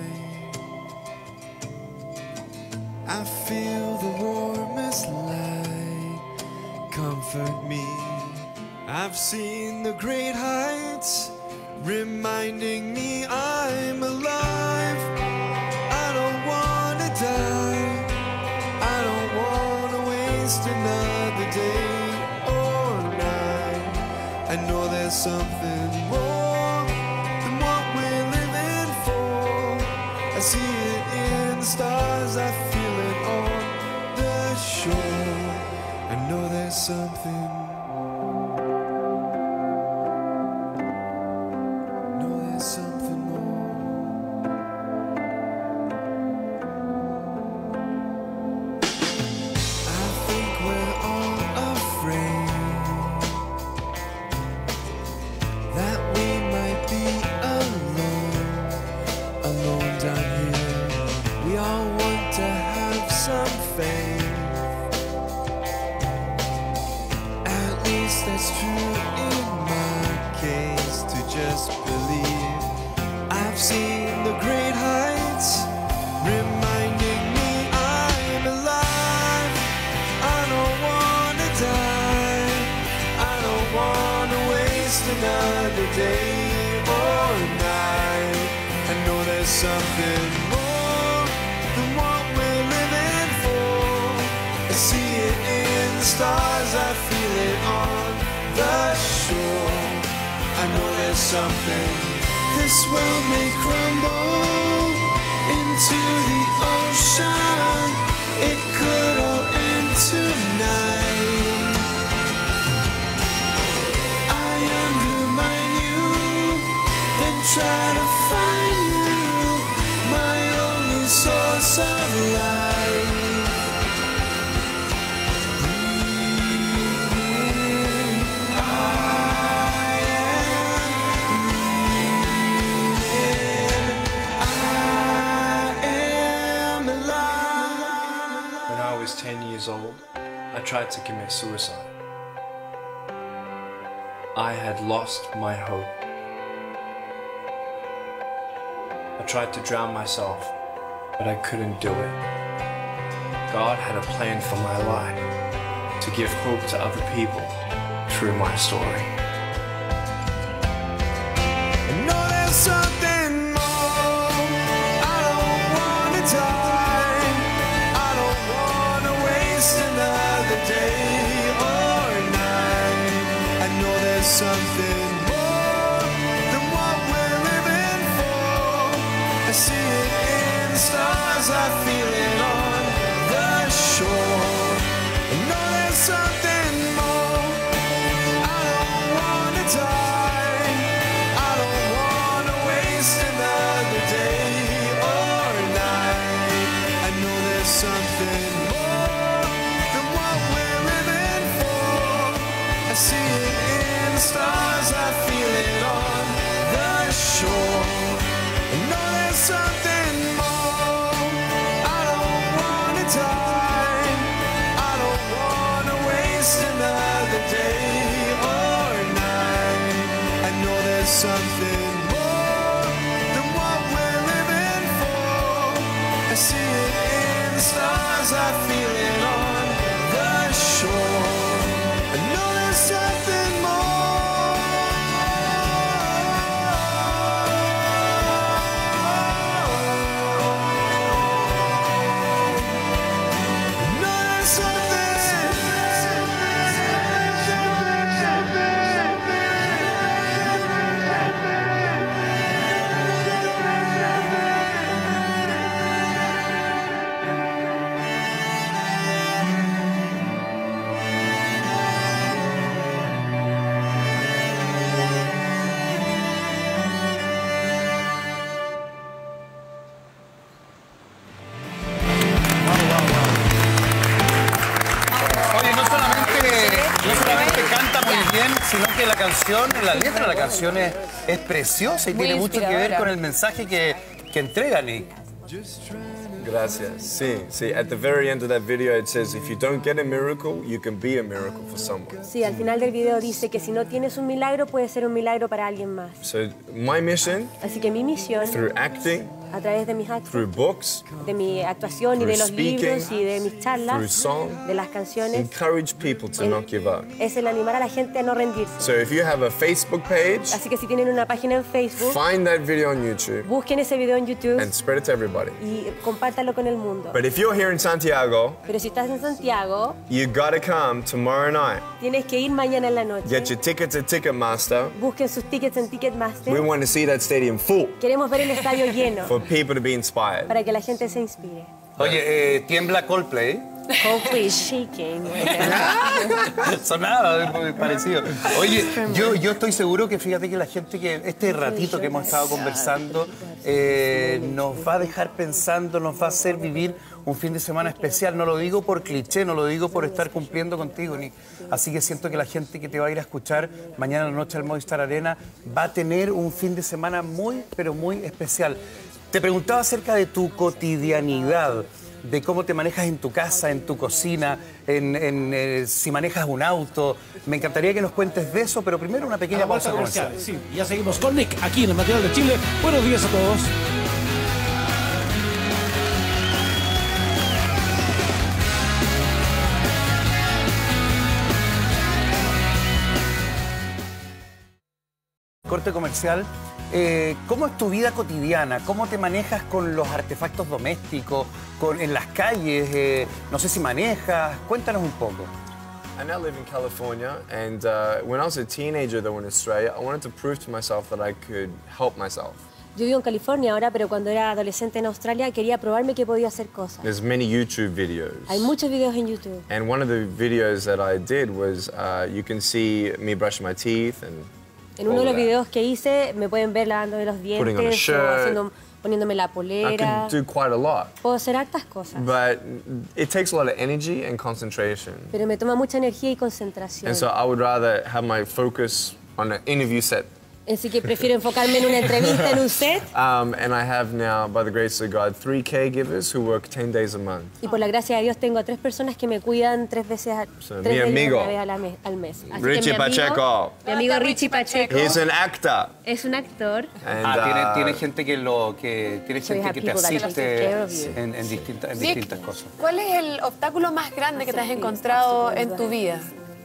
I feel the warmest light comfort me. I've seen the great heights, reminding me I'm alive. I don't wanna die, I don't wanna waste another day or night. I know there's something more than what we're living for. I see it in the stars, I feel it on the shore. I know there's something. Know there's something more. I think we're all afraid that we might be alone down here. We all want to have some faith. At least that's true in my case, to just believe. I've seen the great heights, reminding me I'm alive. I don't wanna die, I don't wanna waste another day or night. I know there's something more than what we're living for. I see it in the stars, I feel it on the shore. I know there's something. This world may crumble into the ocean, it could all end tonight. I undermine you, then try to find you, my only source of life. I tried to commit suicide. I had lost my hope. I tried to drown myself, but I couldn't do it. God had a plan for my life, to give hope to other people through my story. I know there's something more. I don't wanna die. I don't wanna waste another day or night. I know there's something more than what we're living for. I see it in the stars, I feel it on the shore. I know there's something more. I don't wanna die. I don't wanna waste another day or night. I know there's something more than what we're living for. I see it in the stars, I feel it on the shore. I know there's something more. I don't wanna die. I don't wanna waste another day or night. I know there's something more than what we're living for. I see it in the stars, I feel it on the shore. I know there's something more. I know there's something. Oye, no solamente canta muy bien, sino que la canción, la letra de la canción es preciosa y Muy tiene mucho que ver inspiradora. con el mensaje que entrega Nick. Gracias. Sí. At the very end of that video, it says, if you don't get a miracle, you can be a miracle for someone. Sí, al final del video dice que si no tienes un milagro, puede ser un milagro para alguien más. So my mission, Así que mi misión, through acting, a través de mis actos, through books, de mi actuación y de los through speaking, libros y de mis through charlas, song, de las canciones, encourage people to not give up. es el animar a la gente a no rendirse. So if you have a Facebook page, Así que si tienen una página en Facebook, find that video on YouTube busquen ese video en YouTube and spread it to everybody. y compártalo con el mundo. But if you're here in Santiago, Pero si estás en Santiago, you gotta come tomorrow night. tienes que ir mañana en la noche. Get your tickets at Ticketmaster. Busquen sus tickets en Ticketmaster. We want to see that stadium full Queremos ver el estadio lleno for people to be inspired. para que la gente se inspire. Oye, tiembla Coldplay. Coldplay shaking. Sonaba muy parecido. Oye, yo estoy seguro que fíjate que la gente que este ratito que hemos estado conversando nos va a dejar pensando, nos va a hacer vivir un fin de semana especial. No lo digo por cliché, no lo digo por estar cumpliendo contigo, Nick. Así que siento que la gente que te va a ir a escuchar mañana en la noche al Movistar Arena va a tener un fin de semana muy, pero muy especial. Te preguntaba acerca de tu cotidianidad, de cómo te manejas en tu casa, en tu cocina, si manejas un auto. Me encantaría que nos cuentes de eso, pero primero una pequeña pausa comercial. Sí, ya seguimos con Nick aquí en el Matinal de Chile. Buenos días a todos. Corte comercial. ¿Cómo es tu vida cotidiana? ¿Cómo te manejas con los artefactos domésticos, en las calles? No sé si manejas. Cuéntanos un poco. I now live in California, and when I was a teenager, though, in Australia, I wanted to prove to myself that I could help myself. Yo vivo en California ahora, pero cuando era adolescente en Australia quería probarme que podía hacer cosas. There's many YouTube videos. Hay muchos videos en YouTube. And one of the videos that I did was you can see me brushing my teeth and En uno de los videos que hice me pueden ver lavándome los Putting on a dientes shirt. o poniéndome la I polera. could do quite a lot. Puedo hacer hartas cosas, But it takes a lot of energy and concentration. pero me toma mucha energía y concentración. And so I would rather have my focus on an interview set Así que prefiero enfocarme en una entrevista, en un set. And I have now, by the grace of God, 3 caregivers who work 10 days a month. Y por la gracia de Dios tengo a 3 personas que me cuidan 3 veces mi amigo, al mes. Así Richie que Pacheco. Mi amigo Richie Pacheco. He's an actor. Es un actor. And, tiene gente que So you have te people that take care of asiste you. en distintas cosas. ¿Cuál es el obstáculo más grande que te has encontrado en tu vida?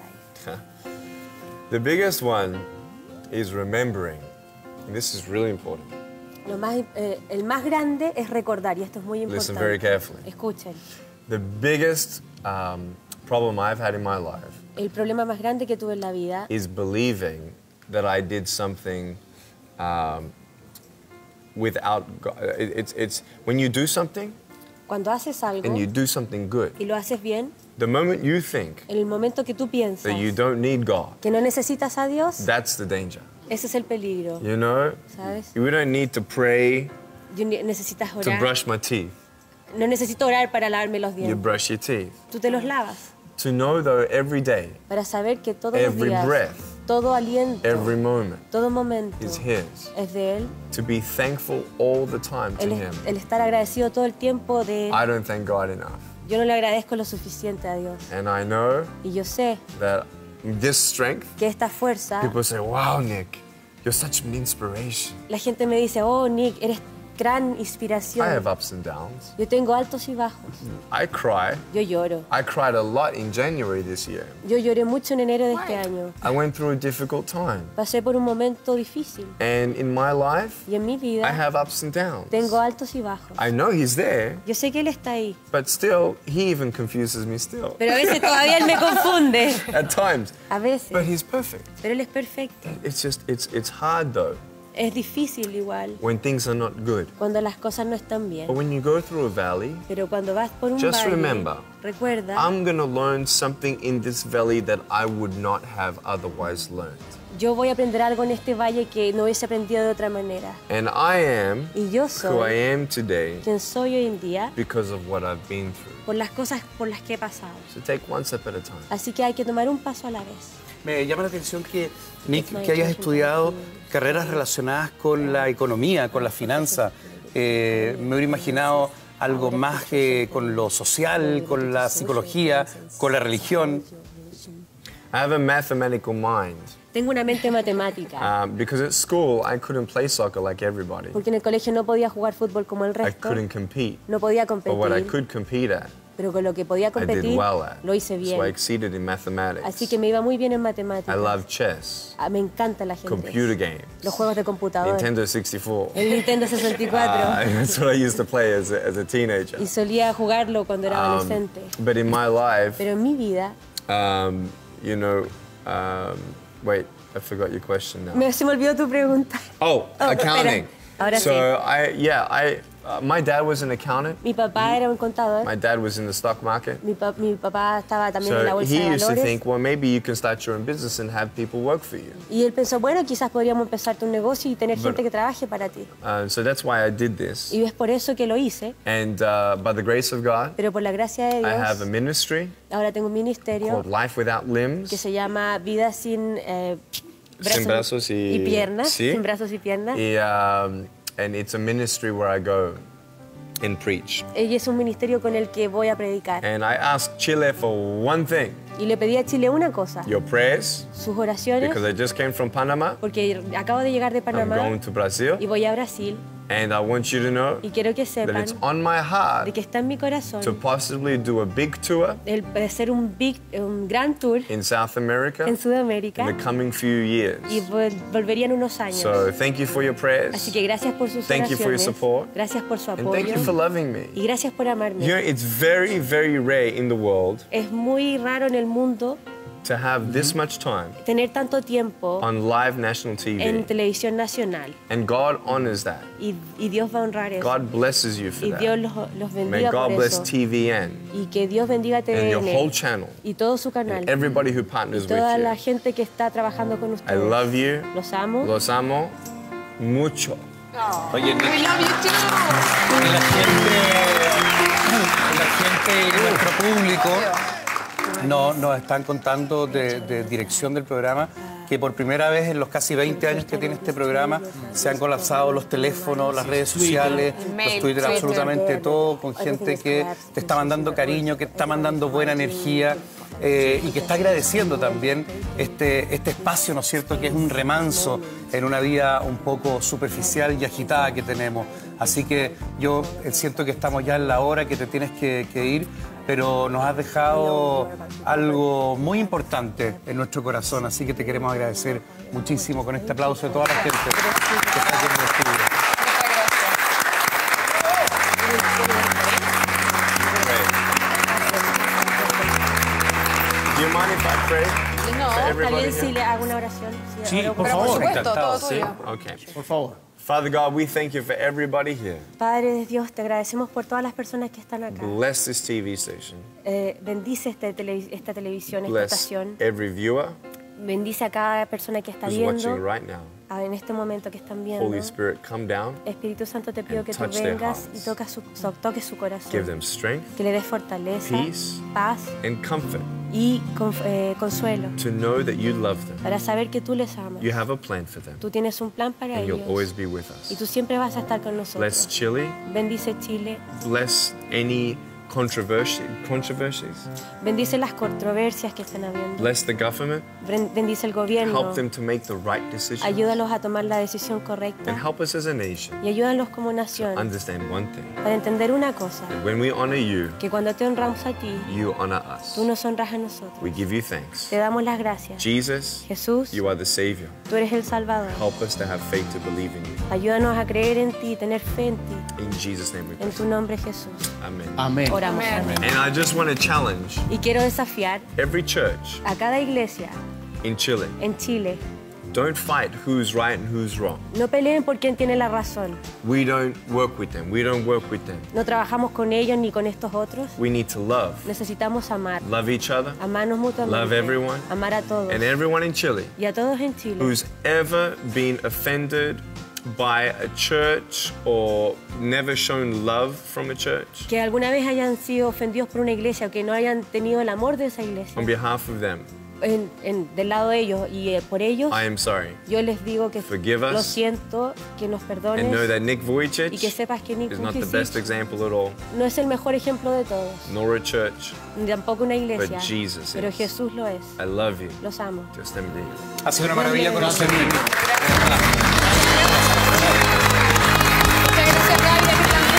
the biggest one is remembering. And this is really important. El más grande es recordar, y esto es muy importante. Listen very carefully. Escuchen. The biggest problem I've had in my life El problema más grande que tuve en la vida is believing that I did something without God. It's when you do something cuando haces algo and you do something good. y lo haces bien, The moment you think en el momento que tú piensas that you don't need God, que no necesitas a Dios, that's the danger. ese es el peligro. You know, ¿Sabes? we don't need to pray Necesitas to orar. brush my teeth. No necesito orar para lavarme los You dientes. brush your teeth. Tú te los lavas. To know though every day, Para saber que todos los every días, breath, todo aliento, every moment todo momento is His. es de Él. To be thankful all the time to Him. El estar agradecido todo el tiempo de Él. I don't thank God enough. Yo no le agradezco lo suficiente a Dios. And I know Y yo sé that this strength, que esta fuerza, people say, wow, Nick, you're such an inspiration. la gente me dice, oh, Nick, eres gran I inspiración. have ups and downs. Yo tengo altos y bajos. I cry. Yo lloro. I cried a lot in January this year. Yo lloré mucho en enero de este año. I went through a difficult time. Pasé por un momento difícil. And in my life, Y en mi I vida have ups and downs. tengo altos y bajos. I know He's there, Yo sé que Él está ahí. but still, He even confuses me still. Pero a veces todavía Él me confunde. At times. A veces. But He's perfect. Pero Él es perfecto. It's just, it's hard though, Es difícil igual when things are not good. cuando las cosas no están bien. But when you go through a valley, Pero cuando vas por un just valle, remember, recuerda, I'm going to learn something in this valley that I would not have otherwise learned. yo voy a aprender algo en este valle que no hubiese aprendido de otra manera. And I am Y yo who I soy am today quien soy hoy en día because of what I've been through. por las cosas por las que he pasado. So take one step at a time. Así que hay que tomar un paso a la vez. Me llama la atención que, Nick, que hayas estudiado carreras relacionadas con la economía, con la finanza. Me hubiera imaginado algo más con lo social, con la psicología, con la religión. I have a mathematical mind. Tengo una mente matemática, Because at school, I couldn't play soccer like everybody. porque en el colegio no podía jugar fútbol como el I resto, couldn't compete. no podía But what I competir, could compete at, pero con lo que podía I did competir well at. lo hice So I bien. exceeded in mathematics. Así que me iba muy bien en I matemáticas. love chess, Me encanta la gente. computer games, Los juegos de computador. Nintendo 64. El Nintendo 64. That's what I used to play as a teenager. Y solía jugarlo cuando era adolescente. But in my life, Pero en mi vida, you know, wait, I forgot your question now. se me olvidó tu pregunta. Oh, accounting. espera. Ahora So sí. my dad was an accountant. Mi papá era un contador. My dad was in the stock market. Mi papá estaba también en la So bolsa de he used to valores. think, well, maybe you can start your own business and have people work for you. Y él pensó, bueno, quizás podríamos empezar un negocio y tener gente que trabaje para ti. So that's why I did this. Y es por eso que lo hice. And by the grace of God, Pero por la gracia de I have a Dios, ministry ahora tengo un ministerio called Life Without que Limbs. se llama Vida sin brazos y piernas. sí. Sin brazos y piernas. And it's a ministry where I go and preach. Y es un ministerio con el que voy a predicar. And I ask Chile for one thing, Y le pedí a Chile una cosa, your prayers, sus oraciones, because I just came from Panama. porque acabo de llegar de I'm Panamá going to Brazil. y voy a Brasil. And I want you to know Y quiero que that sepan it's on my de heart que está en mi corazón to possibly do a big tour el de hacer un gran tour in South America en Sudamérica in the coming few years. y volvería en unos años. So thank you for your prayers. Así que gracias por sus Thank you for your oraciones, support. gracias por su And apoyo thank you for loving me. y gracias por amarme. You know, it's very, very rare in the world Es muy raro en el mundo to have this much time tener tanto tiempo on live national en TV. televisión nacional And God honors that. y Dios va a honrar eso. God blesses you for Y Dios that. los May bendiga God por bless eso. TVN Y que Dios bendiga a and your whole TVN channel y todo su canal. and everybody who partners with Toda la you. gente que está trabajando con I ustedes. love you. Los amo. Los amo mucho. Oye, Nick, We love you too. la gente y nuestro público nos están contando de dirección del programa que por primera vez en los casi 20 años que tiene este programa se han colapsado los teléfonos, las redes sociales, los Twitter, absolutamente todo, con gente que te está mandando cariño, que te está mandando buena energía. Y que está agradeciendo también este espacio, ¿no es cierto?, que es un remanso en una vida un poco superficial y agitada que tenemos. Así que yo siento que estamos ya en la hora que te tienes que ir, pero nos has dejado algo muy importante en nuestro corazón, así que te queremos agradecer muchísimo con este aplauso de toda la gente que está aquí en el estudio. Do you mind if I pray? No, for está everybody bien si here? le hago una oración. Sí, oro por Pero por favor. supuesto, todo ¿Sí? tuyo. Okay. Por favor. Father God, we thank you for everybody here. Padre de Dios, te agradecemos por todas las personas que están acá. Bless this TV station. Bendice esta televisión, esta Bless estación. every viewer Bendice a cada persona que está who's watching viendo, right now. en este momento que están viendo. Holy Spirit, come down, Espíritu Santo, te pido and que tú touch their vengas y hearts. toques su Give corazón. them strength Que le des fortaleza, peace. paz and comfort y consuelo to know that you love them. para saber que tú les amas. You have a plan for them, Tú tienes un plan para and ellos you'll always be with y us. tú siempre vas a estar con Bless nosotros. Chile. Bendice Chile, Bless any controversies. bendice las controversias que están habiendo, Bless the government. bendice el gobierno, Help them to make the right decision. ayúdalos a tomar la decisión And correcta help us as a nation y ayúdalos como nación understand one thing. para entender una cosa, That when we honor you, que cuando te honramos a ti, you honor us. tú nos honras a nosotros. We give you thanks. Te damos las gracias. Jesus, Jesús, you are the Savior. tú eres el Salvador. Help us to have faith to believe in you. Ayúdanos a creer en ti, tener fe en ti. In Jesus' name we En pray. tu nombre, Jesús. Amen. Amén. Oramos. Amén. And I just want to challenge Y quiero desafiar every church a cada iglesia in Chile. en Chile. Don't fight who's right and who's wrong. No peleen por quién tiene la razón. We don't work with them. We don't work with them. No trabajamos con ellos ni con estos otros. We need to love. Necesitamos amar. Love each other. Amarnos mutuamente. Love everyone. Amar a todos. And everyone in Chile Y a todos en Chile. who's ever been offended by a church or never shown love from a church, Que alguna vez hayan sido ofendidos por una iglesia o que no hayan tenido el amor de esa iglesia. on behalf of them, Del lado de ellos y por ellos, I am sorry. yo les digo que Forgive us. lo siento, que nos And perdones know that Nick Vujicic y que sepas que Nick is not the best Vujicic example at all, no es el mejor ejemplo de todos, nor a church. ni tampoco una iglesia, But Jesus pero is. Jesús lo es. I love you. Los amo. Just MD. Ha sido una maravilla conocerme. Muchas gracias, Gaby.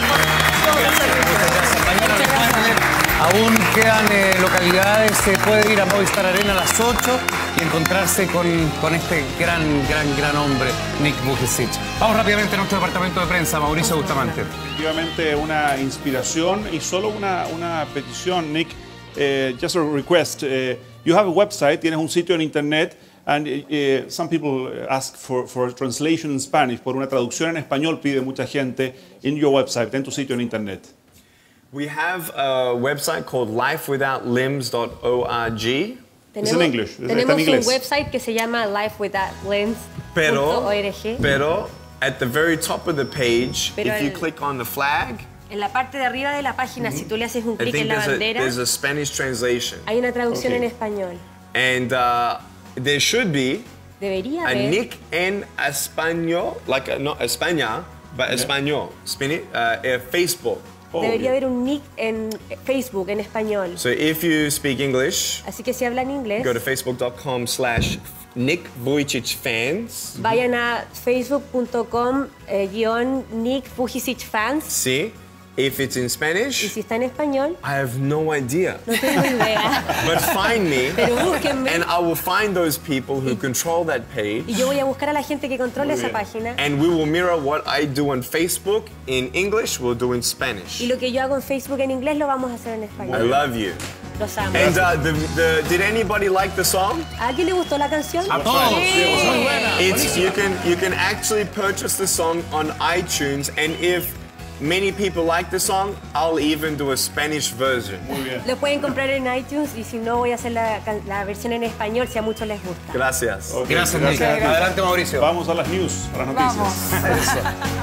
Mañana lo pueden ver. Aún quedan localidades, se puede ir a Movistar Arena a las 8 y encontrarse con este gran hombre, Nick Vujicic. Vamos rápidamente a nuestro departamento de prensa, Mauricio Bustamante. Efectivamente, una inspiración y solo una petición, Nick. Just a request. You have a website, tienes un sitio en internet, and some people ask for a translation in Spanish. Por una traducción en español pide mucha gente en your website, en tu sitio en internet. We have a website called lifewithoutlimbs.org. It's in English. Está en Tenemos inglés. un website que se llama lifewithoutlimbs.org. Pero at the very top of the page, Pero if you el- click on the flag, En la parte de arriba de la página, si tú le haces un I clic think en la bandera, there's a Spanish translation. hay una traducción Okay. en español. And there should be Debería a haber Nick en español, like not España, but español, Facebook. debería haber un nick en Facebook en español. So if you speak English, Así que si hablan inglés, go to facebook.com/Nick Vujicic fans. vayan a facebook.com Nick Vujicic Fans. See, if it's in Y Spanish, si está en español, I have no idea. no tengo idea. But find me, Pero búsquenme. and I will find those people who control that page. Y yo voy a buscar a la gente que controla esa página. And we will mirror what I do on Facebook in English, we'll do in Y Spanish. lo que yo hago en Facebook en inglés lo vamos a hacer en I español. love you. Los amo. And did anybody like the song? ¿A alguien le gustó la canción? It's you can actually purchase the song on iTunes, and if many people like the song, I'll even do a Spanish version. Lo pueden comprar en iTunes y si no voy a hacer la versión en español si a muchos les gusta. Gracias. Ok, Gracias, Nick. Adelante, Mauricio. Vamos a las news, a las noticias. Vamos.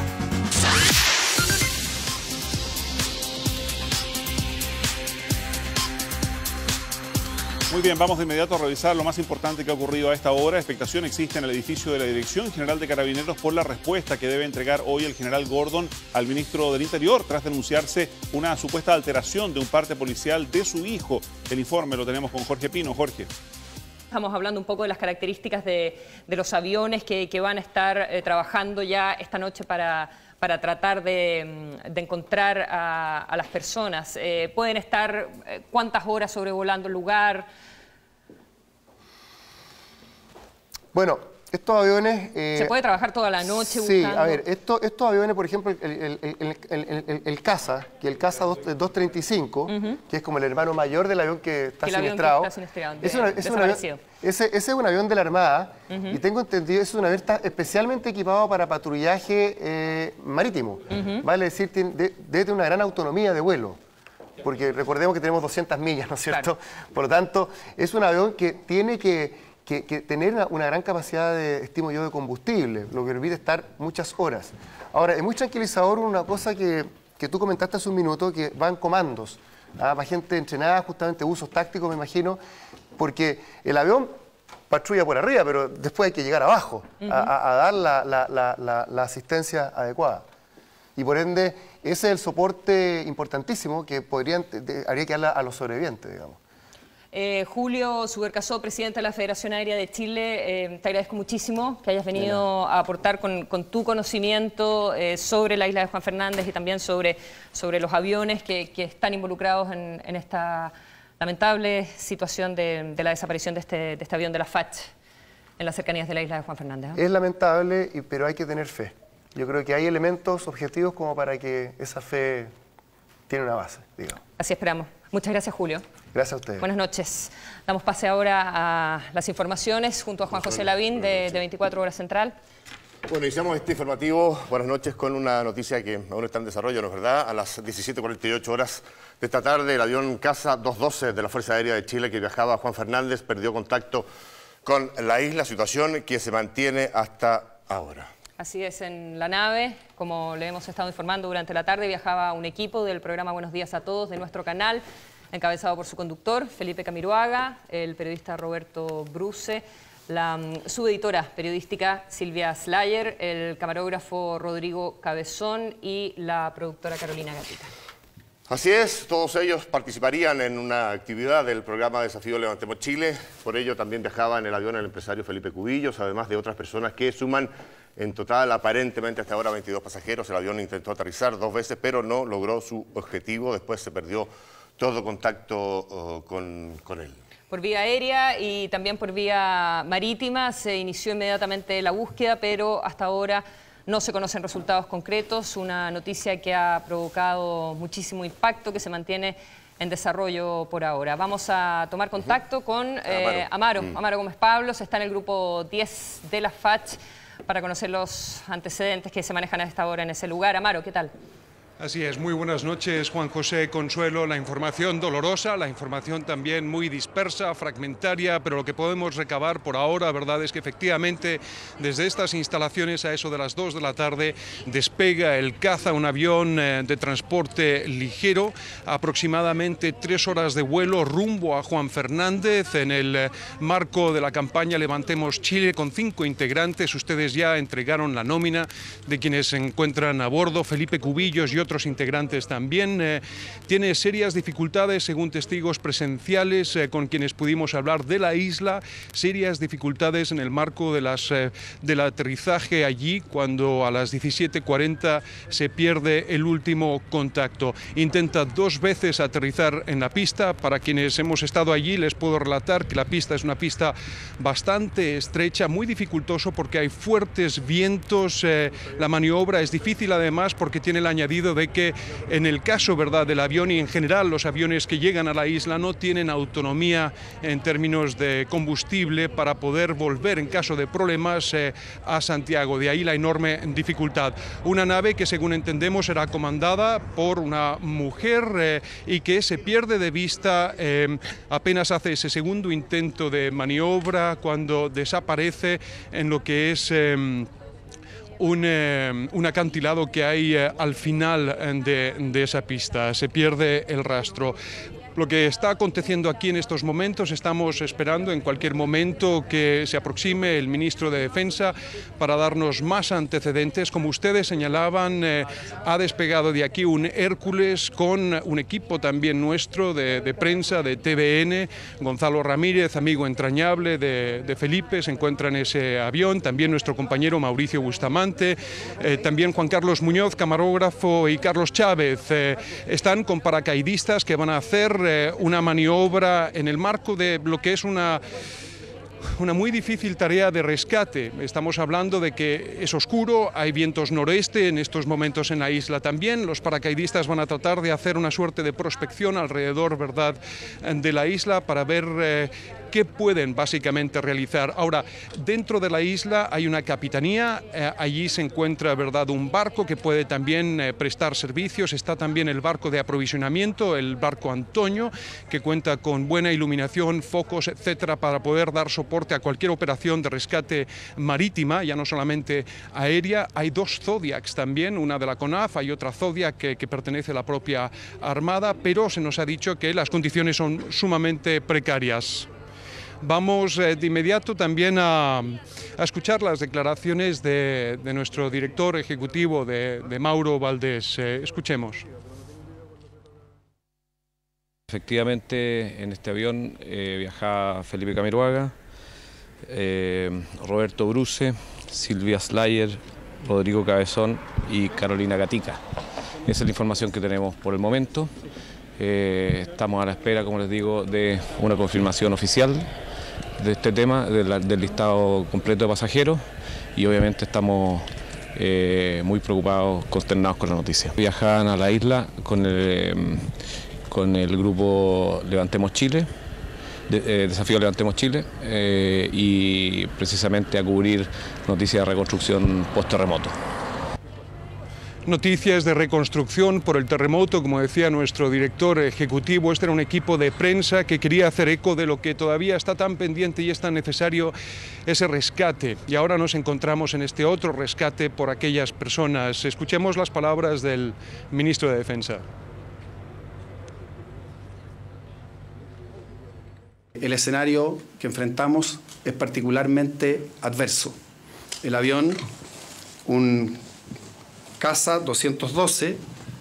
Muy bien, vamos de inmediato a revisar lo más importante que ha ocurrido a esta hora. Expectación existe en el edificio de la Dirección General de Carabineros por la respuesta que debe entregar hoy el general Gordon al ministro del Interior tras denunciarse una supuesta alteración de un parte policial de su hijo. El informe lo tenemos con Jorge Pino. Jorge. Estamos hablando un poco de las características de los aviones que van a estar trabajando ya esta noche para tratar de encontrar a las personas. ¿Pueden estar cuántas horas sobrevolando el lugar? Bueno, estos aviones... ¿Se puede trabajar toda la noche buscando? Sí, a ver, estos aviones, por ejemplo, el CASA, que el CASA 235, que es como el hermano mayor del avión que está siniestrado. Ese es un avión de la Armada, y tengo entendido, es un avión que está especialmente equipado para patrullaje marítimo. Vale decir, debe tener una gran autonomía de vuelo, porque recordemos que tenemos 200 millas, ¿no es cierto? Claro. Por lo tanto, es un avión que tiene que tener una gran capacidad de, estimo yo, de combustible, lo que permite estar muchas horas. Ahora, es muy tranquilizador una cosa que tú comentaste hace un minuto, que van comandos, para gente entrenada, justamente usos tácticos, me imagino, porque el avión patrulla por arriba, pero después hay que llegar abajo a dar la asistencia adecuada. Y por ende, ese es el soporte importantísimo que habría que darle a los sobrevivientes, digamos. Julio Subercasó, presidente de la Federación Aérea de Chile, te agradezco muchísimo que hayas venido a aportar con tu conocimiento sobre la isla de Juan Fernández y también sobre los aviones que están involucrados en esta lamentable situación de la desaparición de este avión de la FACH en las cercanías de la isla de Juan Fernández. Es lamentable, pero hay que tener fe. Yo creo que hay elementos objetivos como para que esa fe tiene una base, digamos. Así esperamos. Muchas gracias, Julio. Gracias a ustedes. Buenas noches. Damos pase ahora a las informaciones junto a Juan José Lavín de 24 Horas Central. Bueno, iniciamos este informativo, buenas noches, con una noticia que aún está en desarrollo, ¿no es verdad? A las 17:48 horas de esta tarde, el avión CASA 212 de la Fuerza Aérea de Chile que viajaba a Juan Fernández perdió contacto con la isla, situación que se mantiene hasta ahora. Así es, en la nave, como le hemos estado informando durante la tarde, viajaba un equipo del programa Buenos Días a Todos de nuestro canal, encabezado por su conductor, Felipe Camiroaga, el periodista Roberto Bruce, la subeditora periodística Silvia Slayer, el camarógrafo Rodrigo Cabezón y la productora Carolina Gatita. Así es, todos ellos participarían en una actividad del programa Desafío Levantemos Chile. Por ello también viajaba en el avión el empresario Felipe Cubillos, además de otras personas que suman en total aparentemente hasta ahora 22 pasajeros. El avión intentó aterrizar 2 veces, pero no logró su objetivo. Después se perdió todo contacto con él. Por vía aérea y también por vía marítima se inició inmediatamente la búsqueda, pero hasta ahora no se conocen resultados concretos, una noticia que ha provocado muchísimo impacto, que se mantiene en desarrollo por ahora. Vamos a tomar contacto con Amaro Gómez Pablos, está en el grupo 10 de la FACH, para conocer los antecedentes que se manejan a esta hora en ese lugar. Amaro, ¿qué tal? Así es, muy buenas noches, Juan José, Consuelo. La información dolorosa, la información también muy dispersa, fragmentaria, pero lo que podemos recabar por ahora, verdad, es que efectivamente desde estas instalaciones a eso de las 2 de la tarde despega el CASA, un avión de transporte ligero, aproximadamente 3 horas de vuelo rumbo a Juan Fernández en el marco de la campaña Levantemos Chile con 5 integrantes. Ustedes ya entregaron la nómina de quienes se encuentran a bordo. Felipe Cubillos y otros integrantes también. Tiene serias dificultades, según testigos presenciales con quienes pudimos hablar de la isla, serias dificultades en el marco de del aterrizaje allí, cuando a las 17:40 se pierde el último contacto. Intenta 2 veces aterrizar en la pista. Para quienes hemos estado allí les puedo relatar que la pista es una pista bastante estrecha, muy dificultoso porque hay fuertes vientos, la maniobra es difícil además porque tiene el añadido de que en el caso, verdad, del avión y en general los aviones que llegan a la isla no tienen autonomía en términos de combustible para poder volver en caso de problemas a Santiago. De ahí la enorme dificultad. Una nave que, según entendemos, será comandada por una mujer y que se pierde de vista apenas hace ese segundo intento de maniobra cuando desaparece en lo que es un acantilado que hay al final de esa pista. Se pierde el rastro. lo que está aconteciendo aquí en estos momentos. Estamos esperando en cualquier momento que se aproxime el ministro de Defensa para darnos más antecedentes. Como ustedes señalaban, ha despegado de aquí un Hércules con un equipo también nuestro de prensa, de TVN. Gonzalo Ramírez, amigo entrañable de Felipe, se encuentra en ese avión. También nuestro compañero Mauricio Bustamante, también Juan Carlos Muñoz, camarógrafo, y Carlos Chávez. Están con paracaidistas que van a hacer una maniobra en el marco de lo que es una muy difícil tarea de rescate. Estamos hablando de que es oscuro, hay vientos noreste en estos momentos en la isla también. Los paracaidistas van a tratar de hacer una suerte de prospección alrededor, ¿verdad?, de la isla para ver qué pueden básicamente realizar. Ahora, dentro de la isla hay una capitanía, allí se encuentra, ¿verdad?, un barco que puede también prestar servicios. Está también el barco de aprovisionamiento, el barco Antonio, que cuenta con buena iluminación, focos, etcétera, para poder dar soporte a cualquier operación de rescate marítima, ya no solamente aérea. Hay dos Zodiacs también, una de la CONAF, hay otra Zodiac que pertenece a la propia Armada, pero se nos ha dicho que las condiciones son sumamente precarias. Vamos de inmediato también a escuchar las declaraciones de nuestro director ejecutivo, de Mauro Valdés. Escuchemos. Efectivamente, en este avión viajaba Felipe Camiroaga, Roberto Bruce, Silvia Slayer, Rodrigo Cabezón y Carolina Gatica. Esa es la información que tenemos por el momento. Estamos a la espera, como les digo, de una confirmación oficial de este tema, del listado completo de pasajeros, y obviamente estamos muy preocupados, consternados con la noticia. Viajaban a la isla con el grupo Levantemos Chile, Desafío Levantemos Chile, y precisamente a cubrir noticias de reconstrucción post-terremoto. Noticias de reconstrucción por el terremoto, como decía nuestro director ejecutivo. Este era un equipo de prensa que quería hacer eco de lo que todavía está tan pendiente y es tan necesario, ese rescate. Y ahora nos encontramos en este otro rescate por aquellas personas. Escuchemos las palabras del ministro de Defensa. El escenario que enfrentamos es particularmente adverso. El avión, un Casa 212,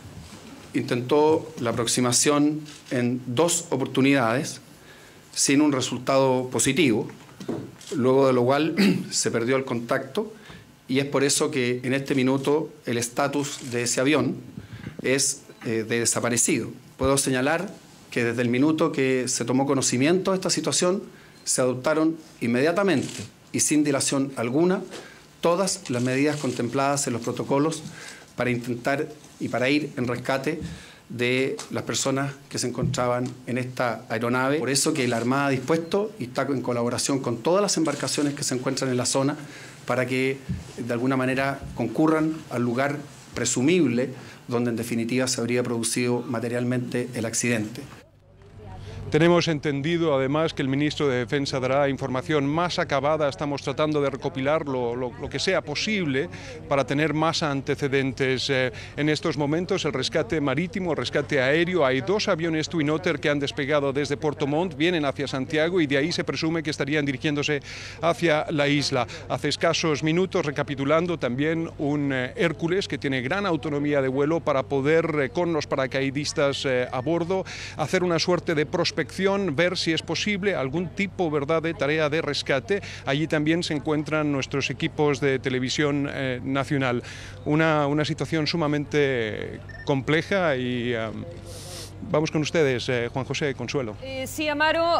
intentó la aproximación en 2 oportunidades sin un resultado positivo, luego de lo cual se perdió el contacto, y es por eso que en este minuto el estatus de ese avión es de desaparecido. Puedo señalar que desde el minuto que se tomó conocimiento de esta situación se adoptaron inmediatamente y sin dilación alguna todas las medidas contempladas en los protocolos para intentar y para ir en rescate de las personas que se encontraban en esta aeronave. Por eso que la Armada ha dispuesto y está en colaboración con todas las embarcaciones que se encuentran en la zona para que de alguna manera concurran al lugar presumible donde en definitiva se habría producido materialmente el accidente. Tenemos entendido además que el ministro de Defensa dará información más acabada. Estamos tratando de recopilar lo que sea posible para tener más antecedentes. En estos momentos el rescate marítimo, el rescate aéreo, hay 2 aviones Twin Otter que han despegado desde Puerto Montt, vienen hacia Santiago y de ahí se presume que estarían dirigiéndose hacia la isla. Hace escasos minutos, recapitulando, también un Hércules que tiene gran autonomía de vuelo para poder, con los paracaidistas a bordo, hacer una suerte de prospección, ver si es posible algún tipo, ¿verdad?, de tarea de rescate. Allí también se encuentran nuestros equipos de televisión nacional. Una situación sumamente compleja y vamos con ustedes, Juan José Consuelo. Sí, Amaro,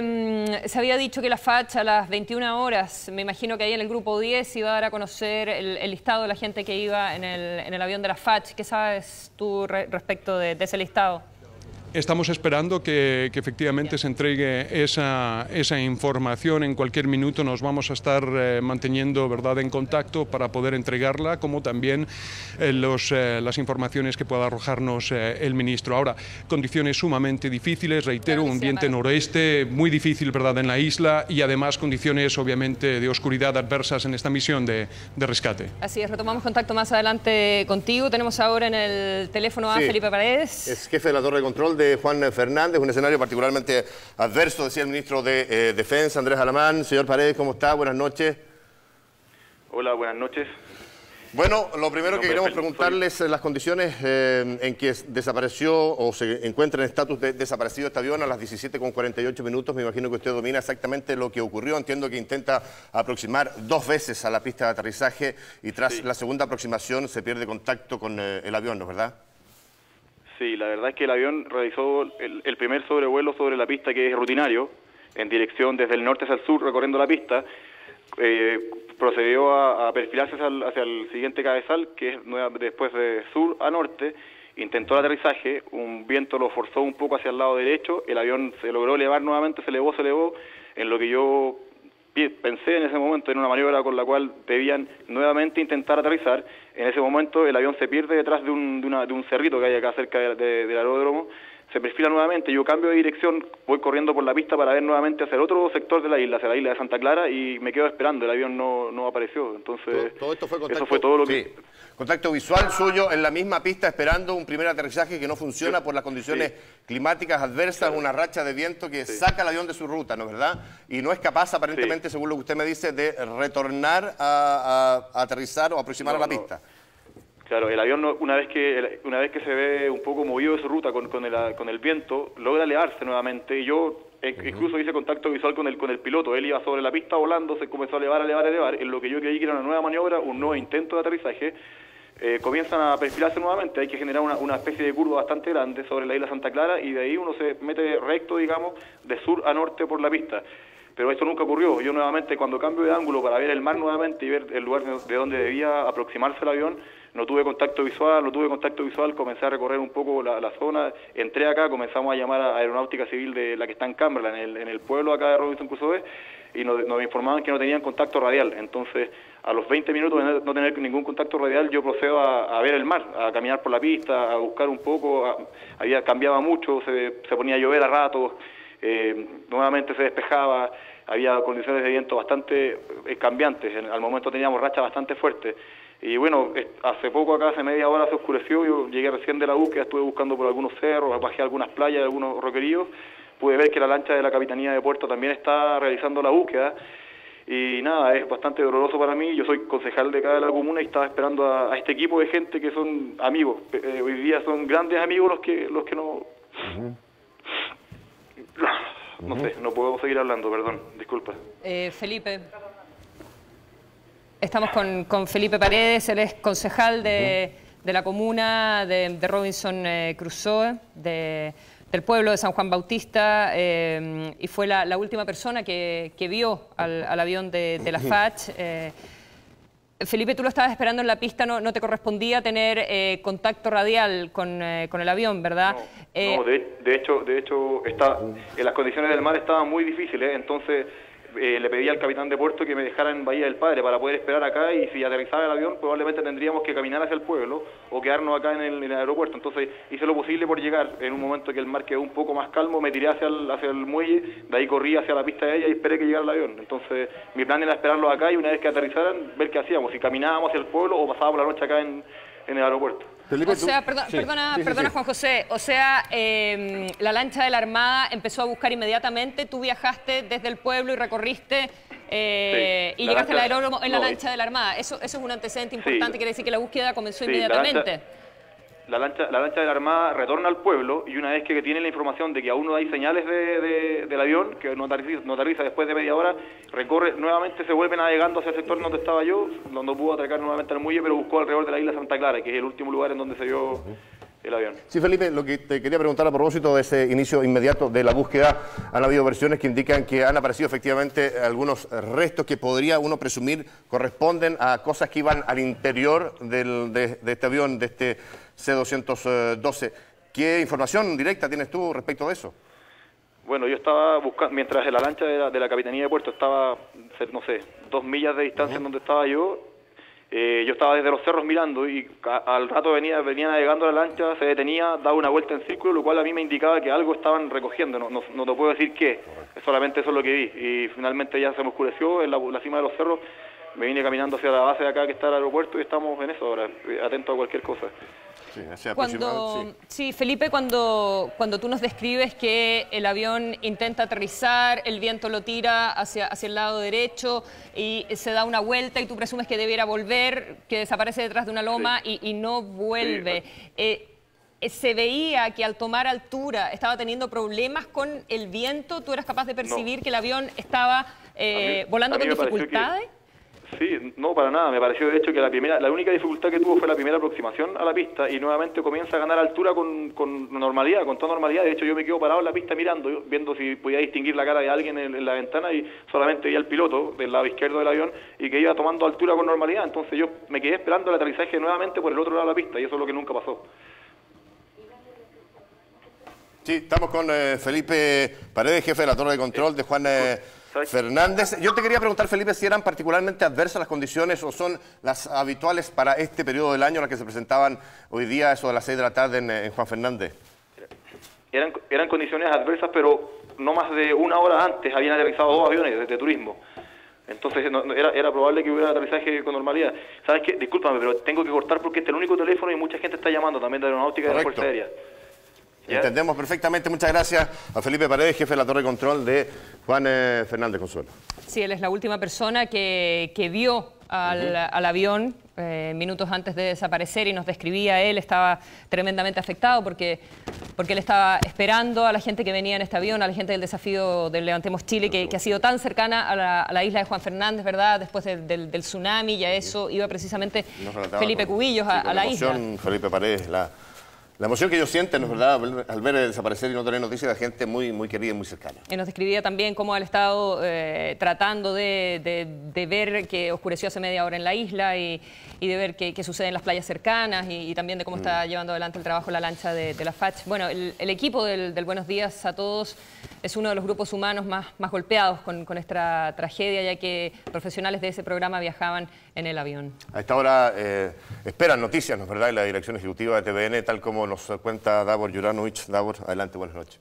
se había dicho que la FACH a las 21 horas, me imagino que ahí en el grupo 10 iba a dar a conocer el listado de la gente que iba en el avión de la FACH. ¿Qué sabes tú respecto de ese listado? Estamos esperando que efectivamente se entregue esa información. En cualquier minuto nos vamos a estar manteniendo, ¿verdad?, en contacto para poder entregarla, como también las informaciones que pueda arrojarnos el ministro. Ahora, condiciones sumamente difíciles, reitero, un viento noroeste muy difícil, ¿verdad?, en la isla, y además condiciones obviamente de oscuridad adversas en esta misión de rescate. Así es, retomamos contacto más adelante contigo. Tenemos ahora en el teléfono a Felipe Paredes. Es jefe de la torre de control de de Juan Fernández, un escenario particularmente adverso, decía el ministro de Defensa, Andrés Alamán. Señor Paredes, ¿cómo está? Buenas noches. Hola, buenas noches. Bueno, lo primero que queremos preguntarles es las condiciones en que desapareció o se encuentra en estatus de desaparecido este avión a las 17:48 minutos. Me imagino que usted domina exactamente lo que ocurrió. Entiendo que intenta aproximar 2 veces a la pista de aterrizaje y tras la segunda aproximación se pierde contacto con el avión, ¿no es verdad? Sí, la verdad es que el avión realizó el primer sobrevuelo sobre la pista, que es rutinario, en dirección desde el norte hacia el sur, recorriendo la pista. Procedió a perfilarse hacia el siguiente cabezal, que es después de sur a norte. Intentó el aterrizaje, un viento lo forzó un poco hacia el lado derecho, el avión se logró elevar nuevamente, se elevó, en lo que yo pensé en ese momento en una maniobra con la cual debían nuevamente intentar aterrizar. En ese momento el avión se pierde detrás de un cerrito que hay acá cerca del aeródromo, se perfila nuevamente, yo cambio de dirección, voy corriendo por la pista para ver nuevamente hacia el otro sector de la isla, hacia la isla de Santa Clara, y me quedo esperando, el avión no apareció. Entonces, todo esto fue contacto, eso fue todo lo que... Contacto visual suyo en la misma pista esperando un primer aterrizaje que no funciona por las condiciones climáticas adversas, una racha de viento que saca el avión de su ruta, ¿no es verdad? Y no es capaz, aparentemente, según lo que usted me dice, de retornar a aterrizar o aproximar a la pista. Claro, el avión una vez que se ve un poco movido de su ruta con el viento, logra elevarse nuevamente, y yo incluso hice contacto visual con el piloto. Él iba sobre la pista volando, se comenzó a elevar, en lo que yo creí que era una nueva maniobra, un nuevo intento de aterrizaje. Comienzan a perfilarse nuevamente, hay que generar una especie de curva bastante grande sobre la isla Santa Clara, y de ahí uno se mete recto, digamos, de sur a norte por la pista. Pero esto nunca ocurrió. Yo nuevamente, cuando cambio de ángulo para ver el mar nuevamente y ver el lugar de donde debía aproximarse el avión, no tuve contacto visual, comencé a recorrer un poco la zona, entré acá, comenzamos a llamar a Aeronáutica Civil de la que está en Cumberland, en el pueblo acá de Robinson Crusoe, y nos informaban que no tenían contacto radial. Entonces, a los 20 minutos de no tener ningún contacto radial, yo procedo a ver el mar, a caminar por la pista, a buscar un poco, cambiaba mucho, se ponía a llover a ratos, nuevamente se despejaba, había condiciones de viento bastante cambiantes, al momento teníamos rachas bastante fuertes. Y bueno, hace poco acá, hace media hora se oscureció, yo llegué recién de la búsqueda, estuve buscando por algunos cerros, bajé algunas playas, algunos roqueríos, pude ver que la lancha de la Capitanía de Puerto también está realizando la búsqueda, y nada, es bastante doloroso para mí. Yo soy concejal de acá de la comuna y estaba esperando a este equipo de gente que son amigos, hoy día son grandes amigos los que no... No sé, no puedo seguir hablando, perdón, disculpa. Felipe. Estamos con Felipe Paredes, él es concejal de la comuna de Robinson Crusoe, del pueblo de San Juan Bautista, y fue la última persona que vio al avión de la FACH. Felipe, tú lo estabas esperando en la pista, no te correspondía tener contacto radial con el avión, ¿verdad? No, de hecho las condiciones del mar estaban muy difíciles, entonces le pedí al capitán de puerto que me dejara en Bahía del Padre para poder esperar acá, y si aterrizaba el avión probablemente tendríamos que caminar hacia el pueblo o quedarnos acá en el aeropuerto. Entonces hice lo posible por llegar. En un momento que el mar quedó un poco más calmo, me tiré hacia el muelle, de ahí corrí hacia la pista de ella y esperé que llegara el avión. Entonces mi plan era esperarlo acá y una vez que aterrizaran ver qué hacíamos, si caminábamos hacia el pueblo o pasábamos la noche acá en el aeropuerto. Felipe, o sea, perdona Juan José, o sea, la lancha de la Armada empezó a buscar inmediatamente, tú viajaste desde el pueblo y recorriste y llegaste al aeródromo en la lancha de la Armada. Eso es un antecedente importante, quiere decir que la búsqueda comenzó inmediatamente. La lancha de la Armada retorna al pueblo y una vez que tiene la información de que aún no hay señales del avión, que no aterriza después de media hora, recorre nuevamente, se vuelve navegando hacia el sector donde estaba yo, donde pudo atracar nuevamente al muelle, pero buscó alrededor de la isla Santa Clara, que es el último lugar en donde se vio el avión. Sí, Felipe, lo que te quería preguntar a propósito de ese inicio inmediato de la búsqueda, han habido versiones que indican que han aparecido efectivamente algunos restos que podría uno presumir corresponden a cosas que iban al interior de este avión, de este C-212. ¿Qué información directa tienes tú respecto de eso? Bueno, yo estaba buscando, mientras la lancha de la Capitanía de Puerto estaba, no sé, 2 millas de distancia en donde estaba yo estaba desde los cerros mirando y al rato venía navegando la lancha, se detenía, daba una vuelta en círculo, lo cual a mí me indicaba que algo estaban recogiendo, no te puedo decir qué, solamente eso es lo que vi. Y finalmente ya se me oscureció en la cima de los cerros, me vine caminando hacia la base de acá que está el aeropuerto y estamos en eso ahora, atentos a cualquier cosa. Sí, ese aproximado, Sí, Felipe, cuando tú nos describes que el avión intenta aterrizar, el viento lo tira hacia el lado derecho y se da una vuelta y tú presumes que debiera volver, que desaparece detrás de una loma y no vuelve. Se veía que al tomar altura estaba teniendo problemas con el viento. ¿Tú eras capaz de percibir que el avión estaba volando con dificultades? Sí, no, para nada. Me pareció de hecho que la única dificultad que tuvo fue la primera aproximación a la pista y nuevamente comienza a ganar altura con normalidad, con toda normalidad. De hecho, yo me quedo parado en la pista mirando, viendo si podía distinguir la cara de alguien en la ventana y solamente veía al piloto del lado izquierdo del avión y que iba tomando altura con normalidad. Entonces yo me quedé esperando el aterrizaje nuevamente por el otro lado de la pista y eso es lo que nunca pasó. Sí, estamos con Felipe Paredes, jefe de la torre de control de Juan Fernández. Yo te quería preguntar, Felipe, si eran particularmente adversas las condiciones o son las habituales para este periodo del año, las que se presentaban hoy día, eso de las 6 de la tarde en Juan Fernández. Eran condiciones adversas, pero no más de una hora antes habían aterrizado 2 aviones de turismo. Entonces era probable que hubiera aterrizaje con normalidad. ¿Sabes qué? Discúlpame, pero tengo que cortar porque este es el único teléfono y mucha gente está llamando también de Aeronáutica y de la Fuerza Aérea. ¿Ya? Entendemos perfectamente. Muchas gracias a Felipe Paredes, jefe de la torre de control de Juan Fernández, Consuelo. Sí, él es la última persona que vio al avión minutos antes de desaparecer y nos describía. Él estaba tremendamente afectado porque él estaba esperando a la gente que venía en este avión, a la gente del desafío del Levantemos Chile, que ha sido tan cercana a la isla de Juan Fernández, ¿verdad? Después del tsunami, y a eso iba precisamente Felipe Cubillos a la isla. Felipe Paredes, la emoción que ellos sienten, ¿no es verdad?, al ver desaparecer y no tener noticias de gente muy, muy querida y muy cercana. Y nos describía también cómo él estado tratando de ver que oscureció hace media hora en la isla y de ver qué sucede en las playas cercanas y también de cómo está llevando adelante el trabajo la lancha de la FACH. Bueno, el equipo del Buenos Días a Todos es uno de los grupos humanos más golpeados con esta tragedia, ya que profesionales de ese programa viajaban en el avión. A esta hora esperan noticias, ¿no es verdad?, en la dirección ejecutiva de TVN, tal como nos cuenta Davor Juranovic. Davor, adelante, buenas noches.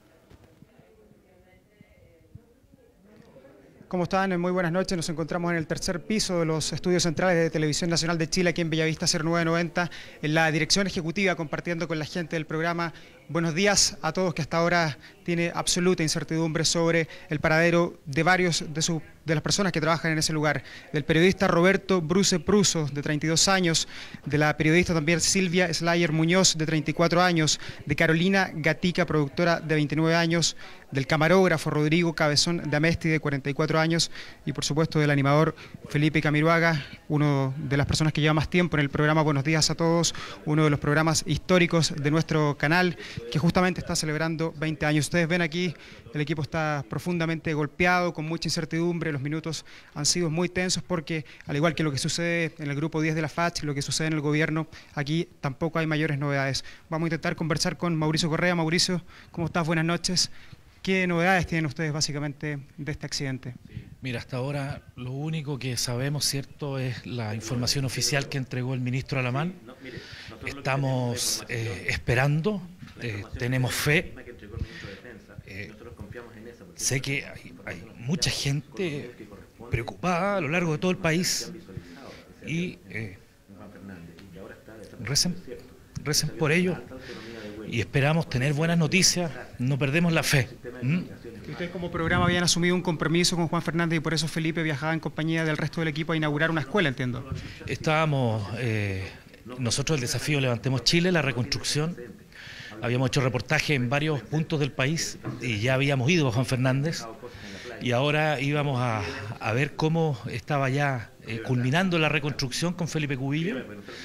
¿Cómo están? Muy buenas noches. Nos encontramos en el tercer piso de los estudios centrales de Televisión Nacional de Chile, aquí en Bellavista 0990, en la dirección ejecutiva, compartiendo con la gente del programa Buenos Días a Todos, que hasta ahora tiene absoluta incertidumbre sobre el paradero de varios de las personas que trabajan en ese lugar. Del periodista Roberto Bruce Pruso, de 32 años, de la periodista también Silvia Slayer Muñoz, de 34 años, de Carolina Gatica, productora, de 29 años, del camarógrafo Rodrigo Cabezón de Amesti, de 44 años, y por supuesto del animador Felipe Camiroaga, uno de las personas que lleva más tiempo en el programa Buenos Días a Todos, uno de los programas históricos de nuestro canal, que justamente está celebrando 20 años. Ustedes ven aquí, el equipo está profundamente golpeado, con mucha incertidumbre. Los minutos han sido muy tensos porque, al igual que lo que sucede en el grupo 10 de la FACH, lo que sucede en el gobierno, aquí tampoco hay mayores novedades. Vamos a intentar conversar con Mauricio Correa. Mauricio, ¿cómo estás? Buenas noches. ¿Qué novedades tienen ustedes básicamente de este accidente? Mira, hasta ahora lo único que sabemos, ¿cierto?, es la información oficial que entregó el ministro Alamán. Estamos esperando, tenemos fe. Sé que hay mucha gente preocupada a lo largo de todo el país y recen por ello y esperamos tener buenas noticias, no perdemos la fe. Ustedes como programa habían asumido un compromiso con Juan Fernández y por eso Felipe viajaba en compañía del resto del equipo a inaugurar una escuela, entiendo. Estábamos, nosotros el desafío Levantemos Chile, la reconstrucción, habíamos hecho reportaje en varios puntos del país y ya habíamos ido a Juan Fernández y ahora íbamos a ver cómo estaba ya culminando la reconstrucción con Felipe Cubillo,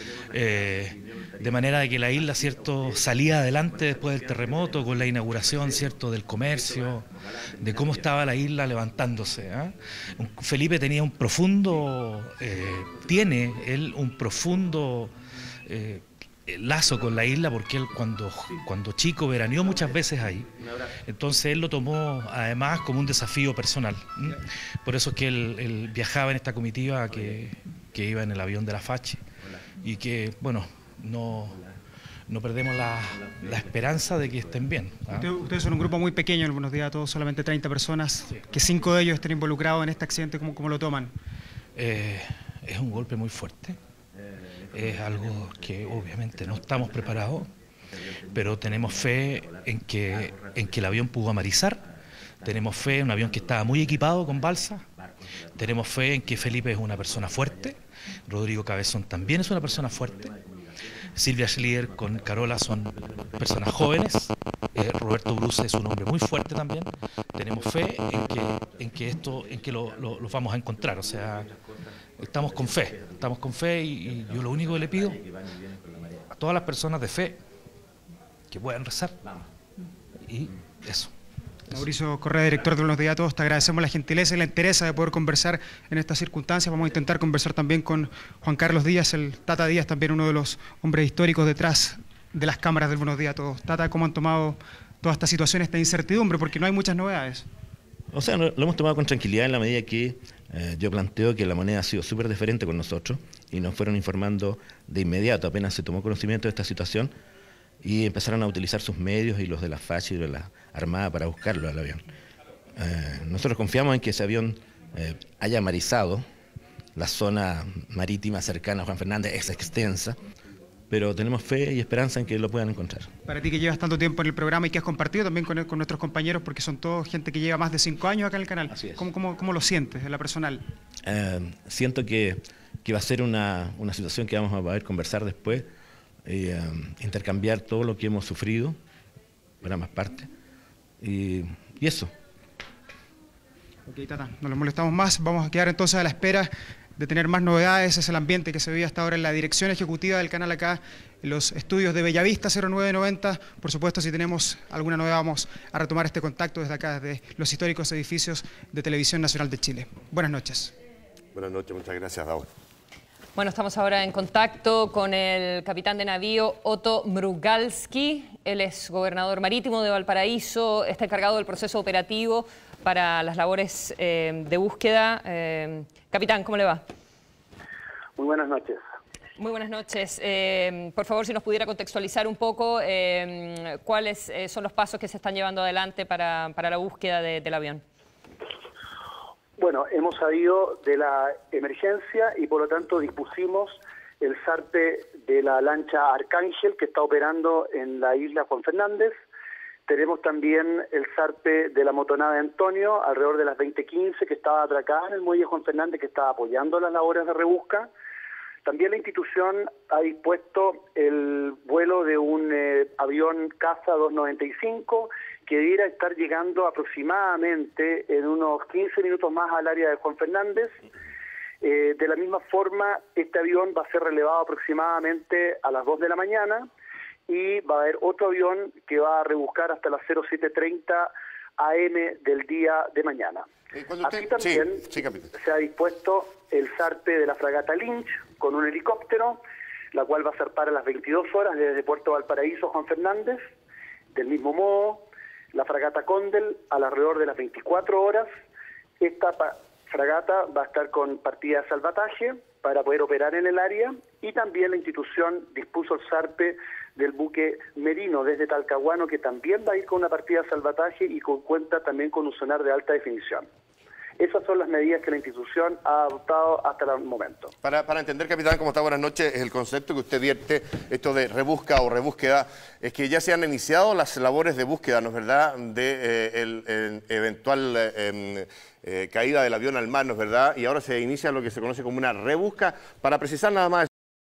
de manera de que la isla, ¿cierto?, salía adelante después del terremoto con la inauguración, ¿cierto?, del comercio, de cómo estaba la isla levantándose. Felipe tenía un profundo, tiene él un profundo lazo con la isla porque él cuando chico veraneó muchas veces ahí, entonces él lo tomó además como un desafío personal. Por eso es que él viajaba en esta comitiva que iba en el avión de la FACH y que, bueno, no perdemos la esperanza de que estén bien. Ustedes son un grupo muy pequeño, en Buenos Días a Todos, solamente 30 personas, que 5 de ellos estén involucrados en este accidente. ¿Cómo lo toman? Es un golpe muy fuerte. es algo que obviamente no estamos preparados, pero tenemos fe en que el avión pudo amarizar, tenemos fe en un avión que estaba muy equipado con balsa, tenemos fe en que Felipe es una persona fuerte, Rodrigo Cabezón también es una persona fuerte, Silvia Schlier con Carola son personas jóvenes, Roberto Bruce es un hombre muy fuerte también. Tenemos fe en que lo vamos a encontrar, o sea, estamos con fe y yo lo único que le pido a todas las personas de fe que puedan rezar y eso. Mauricio Correa, director de Buenos Días a Todos, te agradecemos la gentileza y la entereza de poder conversar en estas circunstancias. Vamos a intentar conversar también con Juan Carlos Díaz, el Tata Díaz, también uno de los hombres históricos detrás de las cámaras del Buenos Días a Todos. Tata, ¿cómo han tomado toda esta situación, esta incertidumbre? Porque no hay muchas novedades. O sea, lo hemos tomado con tranquilidad en la medida que yo planteo que la moneda ha sido súper diferente con nosotros y nos fueron informando de inmediato, apenas se tomó conocimiento de esta situación, y empezaron a utilizar sus medios y los de la FACH y de la Armada para buscarlo al avión. Nosotros confiamos en que ese avión haya amarizado. La zona marítima cercana a Juan Fernández es extensa, pero tenemos fe y esperanza en que lo puedan encontrar. Para ti que llevas tanto tiempo en el programa y que has compartido también con nuestros compañeros, porque son todos gente que lleva más de 5 años acá en el canal, ¿cómo lo sientes en la personal? Siento que va a ser una situación que vamos a poder conversar después, intercambiar todo lo que hemos sufrido, para más parte, y eso. Ok, Tata, no los molestamos más, vamos a quedar entonces a la espera de tener más novedades. Es el ambiente que se vive hasta ahora en la dirección ejecutiva del canal acá, en los estudios de Bellavista 0990. Por supuesto, si tenemos alguna novedad vamos a retomar este contacto desde acá, desde los históricos edificios de Televisión Nacional de Chile. Buenas noches. Buenas noches, muchas gracias, Daud. Bueno, estamos ahora en contacto con el capitán de navío Otto Mrugalski. Él es gobernador marítimo de Valparaíso, está encargado del proceso operativo para las labores de búsqueda. Capitán, ¿cómo le va? Muy buenas noches. Muy buenas noches. Por favor, si nos pudiera contextualizar un poco cuáles son los pasos que se están llevando adelante para la búsqueda del avión. Bueno, hemos sabido de la emergencia y por lo tanto dispusimos el zarpe de la lancha Arcángel que está operando en la isla Juan Fernández. Tenemos también el zarpe de la motonave Antonio alrededor de las 20:15 que estaba atracada en el muelle Juan Fernández, que estaba apoyando las labores de rebusca. También la institución ha dispuesto el vuelo de un avión Caza 295 que debiera estar llegando aproximadamente en unos 15 minutos más al área de Juan Fernández. De la misma forma, este avión va a ser relevado aproximadamente a las 2 de la mañana y va a haber otro avión que va a rebuscar hasta las 07:30 AM del día de mañana. Así también se ha dispuesto el zarpe de la fragata Lynch con un helicóptero, la cual va a zarpar a las 22 horas desde Puerto Valparaíso, Juan Fernández. Del mismo modo, la fragata Condel alrededor de las 24 horas. Esta fragata va a estar con partida de salvataje para poder operar en el área, y también la institución dispuso el zarpe del buque Merino desde Talcahuano, que también va a ir con una partida de salvataje y cuenta también con un sonar de alta definición. Esas son las medidas que la institución ha adoptado hasta el momento. Para entender, capitán, cómo está, buenas noches, el concepto que usted vierte, esto de rebusca o rebúsqueda, es que ya se han iniciado las labores de búsqueda, ¿no es verdad?, de el eventual caída del avión al mar, ¿no es verdad?, y ahora se inicia lo que se conoce como una rebusca. Para precisar nada más